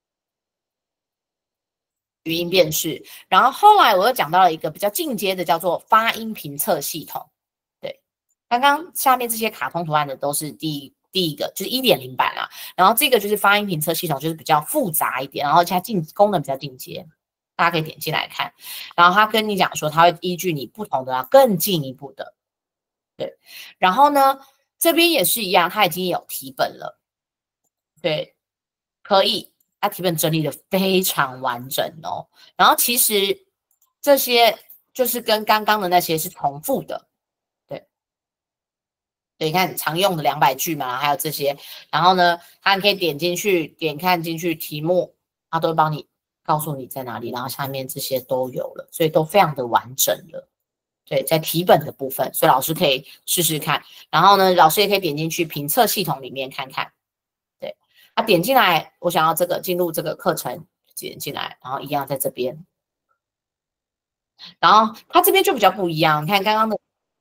语音辨识，然后后来我又讲到了一个比较进阶的，叫做发音评测系统。对，刚刚下面这些卡通图案的都是第一个，就是 1.0 版啦。然后这个就是发音评测系统，就是比较复杂一点，然后它功能比较进阶，大家可以点进来看。然后他跟你讲说，他会依据你不同的更进一步的，对。然后呢，这边也是一样，它已经有题本了，对，可以。它题本整理的非常完整哦，然后其实这些就是跟刚刚的那些是重复的，对，对，你看常用的200句嘛，还有这些，然后呢，它可以点进去，看进去题目，它都会帮你告诉你在哪里，然后下面这些都有了，所以都非常的完整了，对，在题本的部分，所以老师可以试试看，然后呢，老师也可以点进去评测系统里面看看。点进来，我想要这个进入这个课程，点进来，然后一样在这边，然后它这边就比较不一样。你看刚刚的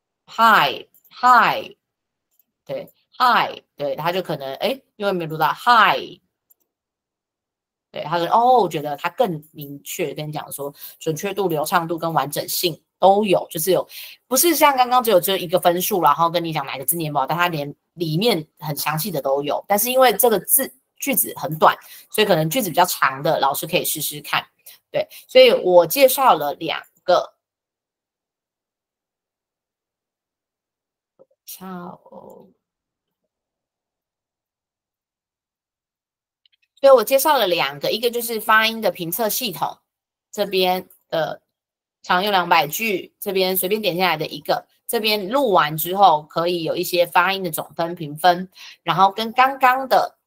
hi， 对 hi， 对，它就可能因为没读到 hi， 对，他说哦，我觉得它更明确跟你讲说准确度、流畅度跟完整性都有，就是有，不是像刚刚只有一个分数，然后跟你讲哪个字念不好，但它连里面很详细的都有。但是因为这个句子很短，所以可能句子比较长的，老师可以试试看。对，所以我介绍了2个。所以我介绍了2个，一个就是发音的评测系统，这边的常用200句，这边随便点下来的一个，这边录完之后可以有一些发音的总分评分，然后跟刚刚的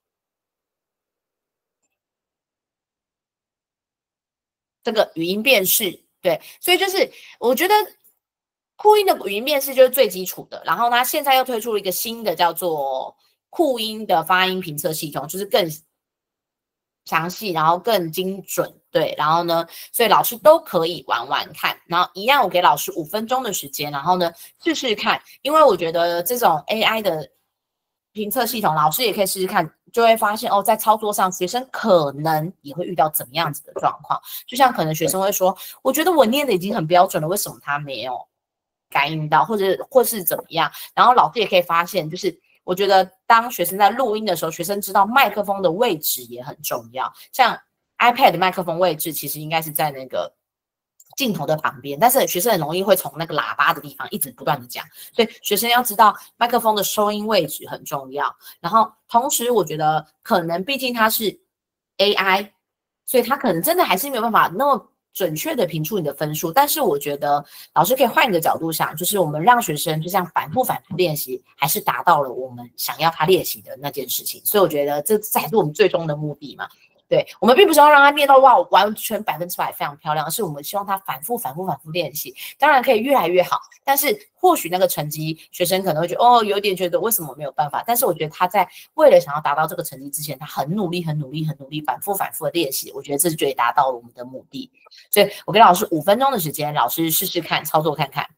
这个语音辨识，对，所以就是我觉得酷音的语音辨识就是最基础的，然后它现在又推出了一个新的叫做酷音的发音评测系统，就是更详细，然后更精准，对，然后呢，所以老师都可以玩玩看，然后一样我给老师5分钟的时间，然后呢试试看，因为我觉得这种 AI 的评测系统，老师也可以试试看，就会发现哦，在操作上学生可能也会遇到怎么样子的状况，就像可能学生会说，我觉得我念的已经很标准了，为什么他没有感应到，或是怎么样，然后老师也可以发现，就是我觉得当学生在录音的时候，学生知道麦克风的位置也很重要。像 iPad 的麦克风位置其实应该是在那个镜头的旁边，但是学生很容易会从那个喇叭的地方一直不断的讲，所以学生要知道麦克风的收音位置很重要。然后同时我觉得可能毕竟它是 AI， 所以它可能真的还是没有办法那么准确的评出你的分数，但是我觉得老师可以换一个角度想，就是我们让学生就这样反复练习，还是达到了我们想要他练习的那件事情。所以我觉得这还是我们最终的目的嘛。对，我们并不是要让他念到哇完全100%非常漂亮，而是我们希望他反复练习，当然可以越来越好。但是或许那个成绩，学生可能会觉得哦，有点觉得为什么没有办法？但是我觉得他在为了想要达到这个成绩之前，他很努力，反复的练习，我觉得这就也达到了我们的目的。所以我给老师5分钟的时间，老师试试看，操作看看。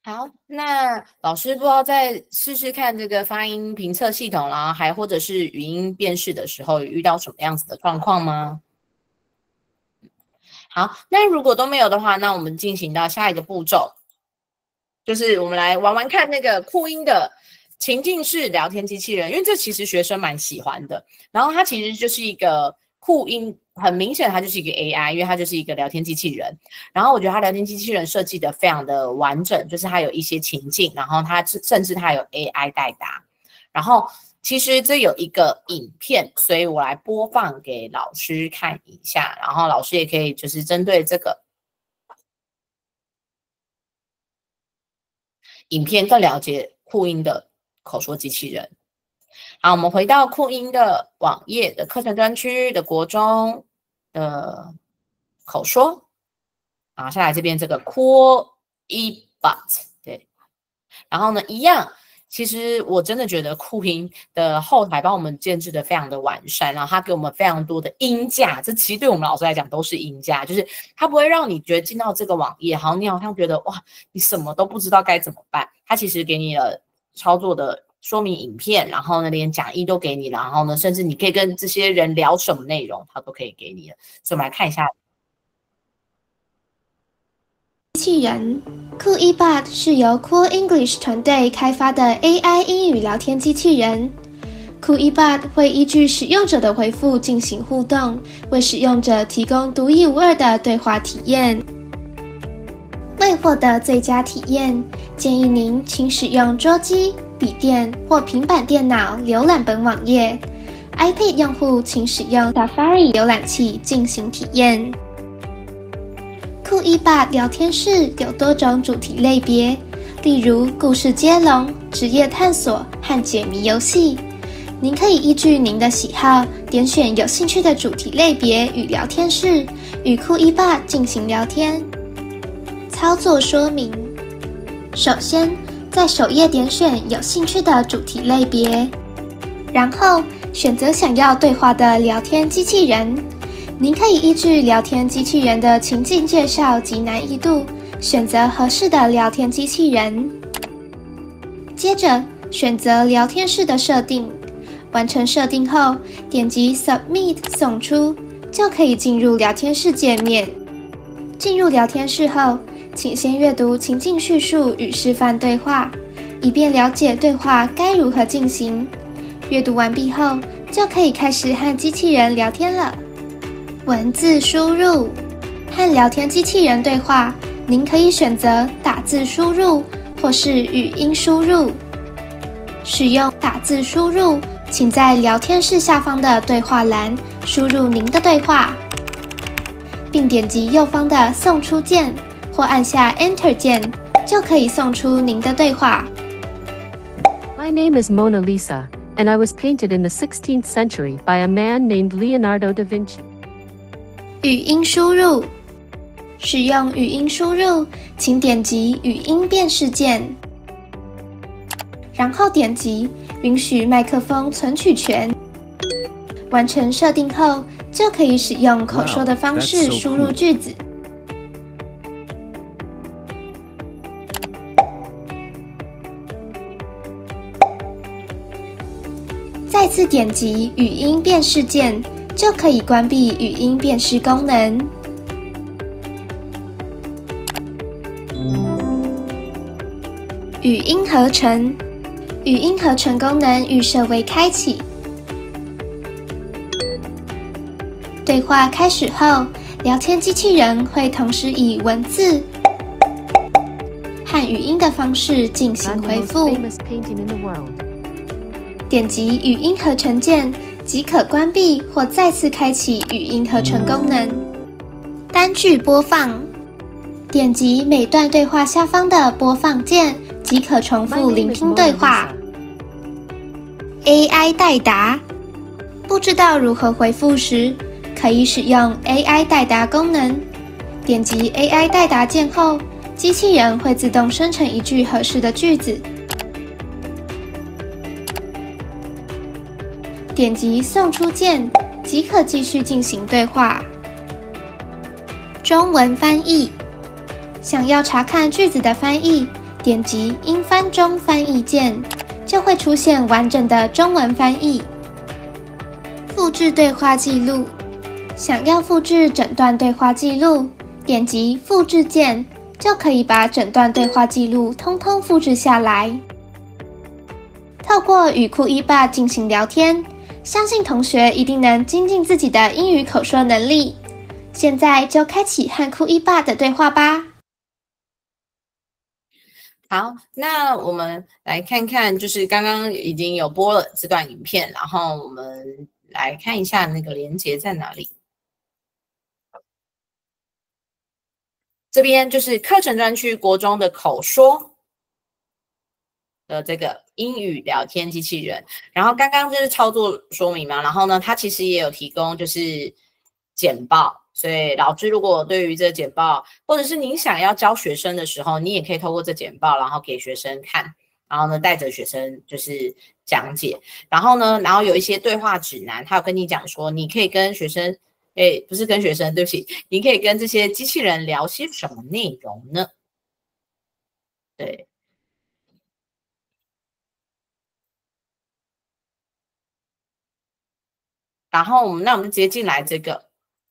好，那老师不知道再试试看这个发音评测系统啦，还或者是语音辨识的时候，有遇到什么样子的状况吗？好，那如果都没有的话，那我们进行到下一个步骤，就是我们来玩玩看那个酷音的情境式聊天机器人，因为这其实学生蛮喜欢的。然后它其实就是一个酷音，很明显它就是一个 AI， 因为它就是一个聊天机器人。然后我觉得它聊天机器人设计的非常的完整，就是它有一些情境，然后它甚至它有 AI 代答。然后其实这有一个影片，所以我来播放给老师看一下，然后老师也可以就是针对这个影片更了解酷音的口说机器人。好，我们回到酷音的网页的课程专区的国中的口说，啊，下来这边这个 Cool eBot， 对，然后呢，一样。其实我真的觉得酷音的后台帮我们建制的非常的完善，然后它给我们非常多的音架，这其实对我们老师来讲都是音架，就是它不会让你觉得进到这个网页，你好像觉得哇，你什么都不知道该怎么办。它其实给你了操作的说明影片，然后呢连讲义都给你了，然后呢甚至你可以跟这些人聊什么内容，它都可以给你了。所以我们来看一下。 机器人酷 eBot 是由 Cool English 团队开发的 AI 英语聊天机器人。酷 eBot 会依据使用者的回复进行互动，为使用者提供独一无二的对话体验。为获得最佳体验，建议您请使用桌机、笔电或平板电脑浏览本网页。iPad 用户请使用 Safari 浏览器进行体验。酷 eBot 聊天室有多种主题类别，例如故事接龙、职业探索和解谜游戏。您可以依据您的喜好，点选有兴趣的主题类别与聊天室，与酷 eBot 进行聊天。操作说明：首先，在首页点选有兴趣的主题类别，然后选择想要对话的聊天机器人。您可以依据聊天机器人的情境介绍及难易度，选择合适的聊天机器人。接着选择聊天室的设定，完成设定后，点击 Submit 送出，就可以进入聊天室界面。进入聊天室后，请先阅读情境叙述与示范对话，以便了解对话该如何进行。阅读完毕后，就可以开始和机器人聊天了。文字输入和聊天机器人对话，您可以选择打字输入或是语音输入。使用打字输入，请在聊天室下方的对话栏输入您的对话，并点击右方的送出键或按下 Enter 键，就可以送出您的对话。 My name is Mona Lisa, and I was painted in the 16th century by a man named Leonardo da Vinci. 语音输入，使用语音输入，请点击语音辨识键，然后点击允许麦克风存取权。完成设定后，就可以使用口说的方式输入句子。再次点击语音辨识键，就可以关闭语音辨识功能。语音合成，语音合成功能预设为开启。对话开始后，聊天机器人会同时以文字和语音的方式进行回复。点击语音合成键，即可关闭或再次开启语音合成功能。单句播放，点击每段对话下方的播放键，即可重复聆听对话。AI 代答，不知道如何回复时，可以使用 AI 代答功能。点击 AI 代答键后，机器人会自动生成一句合适的句子。点击送出键，即可继续进行对话。中文翻译，想要查看句子的翻译， 点击英翻中翻译键，就会出现完整的中文翻译。复制对话记录，想要复制整段对话记录，点击复制键，就可以把整段对话记录通通复制下来。透过与酷一爸进行聊天，相信同学一定能精进自己的英语口说能力。现在就开启和酷一爸的对话吧。 好，那我们来看看，就是刚刚已经有播了这段影片，然后我们来看一下那个连结在哪里。这边就是课程专区国中的口说的这个英语聊天机器人，然后刚刚就是操作说明嘛，然后呢，它其实也有提供就是简报。所以老师如果对于这简报，或者是您想要教学生的时候，你也可以透过这简报，然后给学生看，然后呢带着学生就是讲解，然后有一些对话指南，他有跟你讲说，你可以跟学生，不是跟学生，对不起，你可以跟这些机器人聊些什么内容呢？对。然后我们就直接进来这个。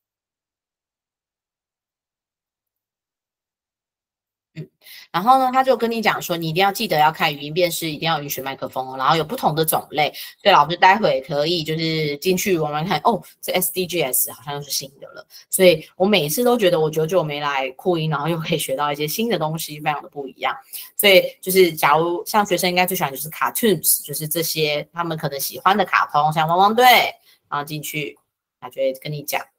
然后呢，他就跟你讲说，你一定要记得要开语音辨识，一定要允许麦克风哦。然后有不同的种类，所以老师待会可以就是进去玩玩看。哦，这 SDGs 好像是新的了，所以我每一次都觉得我久久没来酷音，然后又可以学到一些新的东西，非常的不一样。所以就是假如像学生应该最喜欢就是 cartoons， 就是这些他们可能喜欢的卡通，像汪汪队，然后进去，他就会跟你讲。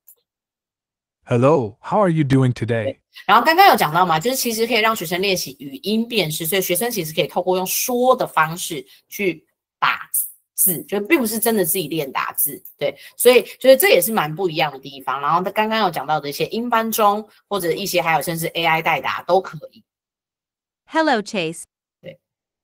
Hello, how are you doing today? 然后刚刚有讲到嘛，就是其实可以让学生练习语音辨识，所以学生其实可以透过用说的方式去打字，就并不是真的自己练打字，对，所以就是这也是蛮不一样的地方。然后他刚刚有讲到的一些英翻中或者一些还有甚至 AI 代答都可以。 Hello, Chase. 对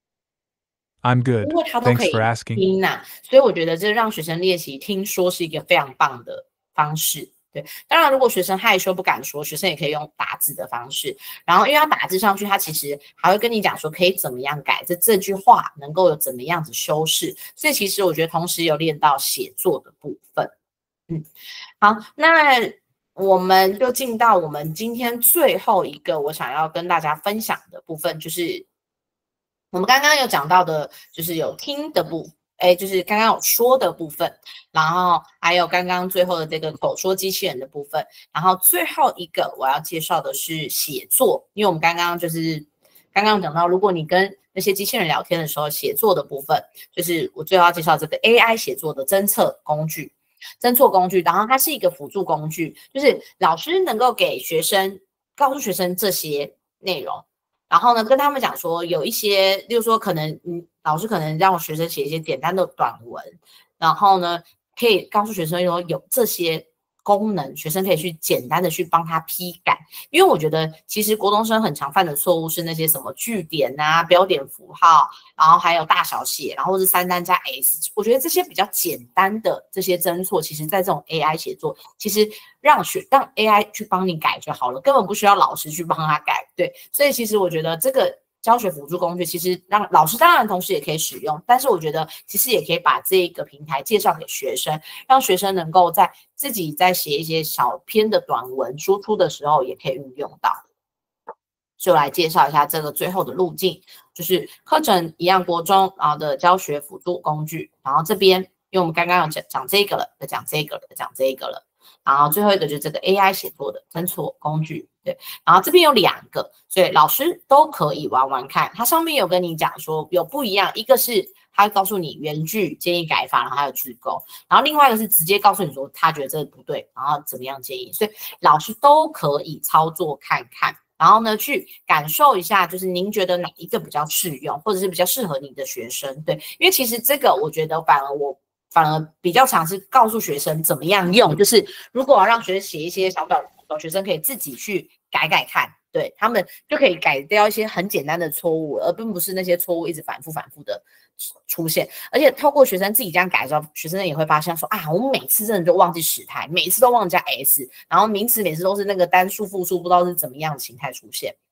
I'm good. 因为他都可 Thanks 以 for asking. 听啊，所以我觉得这让学生练习听说是一个非常棒的方式。对，当然如果学生害羞不敢说，学生也可以用打字的方式。然后因为他打字上去，他其实还会跟你讲说可以怎么样改这句话能够有怎么样子修饰。所以其实我觉得同时有练到写作的部分。好，那我们就进到我们今天最后一个我想要跟大家分享的部分，就是我们刚刚有讲到的，就是有听的部分。就是刚刚有说的部分，然后还有刚刚最后的这个口说机器人的部分，然后最后一个我要介绍的是写作，因为我们刚刚讲到，如果你跟那些机器人聊天的时候，写作的部分，就是我最后要介绍这个 AI 写作的侦错工具，然后它是一个辅助工具，就是老师能够给学生告诉学生这些内容。然后呢，跟他们讲说，有一些，例如说，可能老师可能让学生写一些简单的短文，然后呢，可以告诉学生说有这些功能，学生可以去简单的去帮他批改。因为我觉得，其实国中生很常犯的错误是那些什么句点啊、标点符号，然后还有大小写，然后是3单加 S。我觉得这些比较简单的这些侦错，其实在这种 AI 写作，其实让 AI 去帮你改就好了，根本不需要老师去帮他改。对，所以其实我觉得这个教学辅助工具，其实让老师当然同时也可以使用，但是我觉得其实也可以把这个平台介绍给学生，让学生能够在自己在写一些小篇的短文输出的时候也可以运用到。就来介绍一下这个最后的路径，就是课程一样国中然后的教学辅助工具，然后这边因为我们刚刚有讲这个了，讲这个了，然后最后一个就是这个 AI 写作的侦错工具，对，然后这边有2个，所以老师都可以玩玩看。它上面有跟你讲说有不一样，一个是他会告诉你原句建议改法，然后还有句构，然后另外一个是直接告诉你说他觉得这个不对，然后怎么样建议，所以老师都可以操作看看。然后呢，去感受一下，就是您觉得哪一个比较适用，或者是比较适合你的学生，对，因为其实这个我觉得反而比较常是告诉学生怎么样用，就是如果要让学生写一些小短文，学生可以自己去改看，对，他们就可以改掉一些很简单的错误，而并不是那些错误一直反复的出现。而且透过学生自己这样改的时候，学生也会发现说啊，我们每次真的就忘记时态，每次都忘记加 S， 然后名词每次都是那个单数复数不知道是怎么样的形态出现。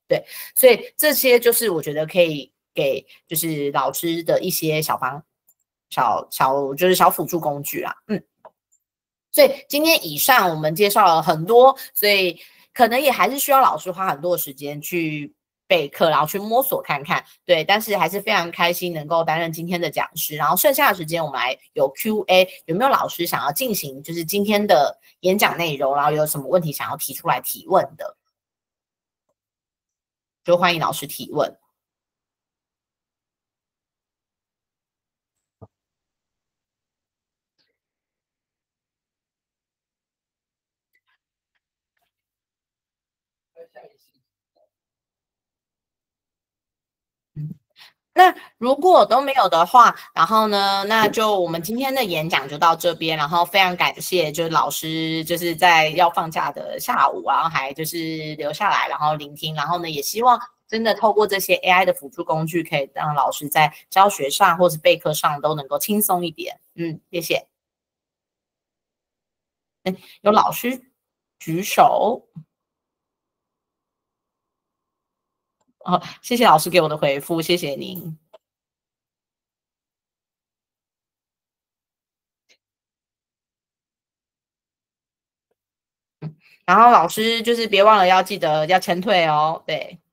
对，所以这些就是我觉得可以给就是老师的一些就是小辅助工具啦。所以今天以上我们介绍了很多，所以可能也还是需要老师花很多的时间去备课，然后去摸索看看。对，但是还是非常开心能够担任今天的讲师。然后剩下的时间我们来有 Q&A， 有没有老师想要进行就是今天的演讲内容，然后有什么问题想要提出来提问的，就欢迎老师提问。那如果都没有的话，然后呢，那就我们今天的演讲就到这边，然后非常感谢就是老师就是在要放假的下午，然后还就是留下来，然后聆听，然后呢也希望真的透过这些 AI 的辅助工具，可以让老师在教学上或是备课上都能够轻松一点。谢谢。有老师举手。谢谢老师给我的回复，谢谢您。然后老师就是别忘了要记得要签退哦，对。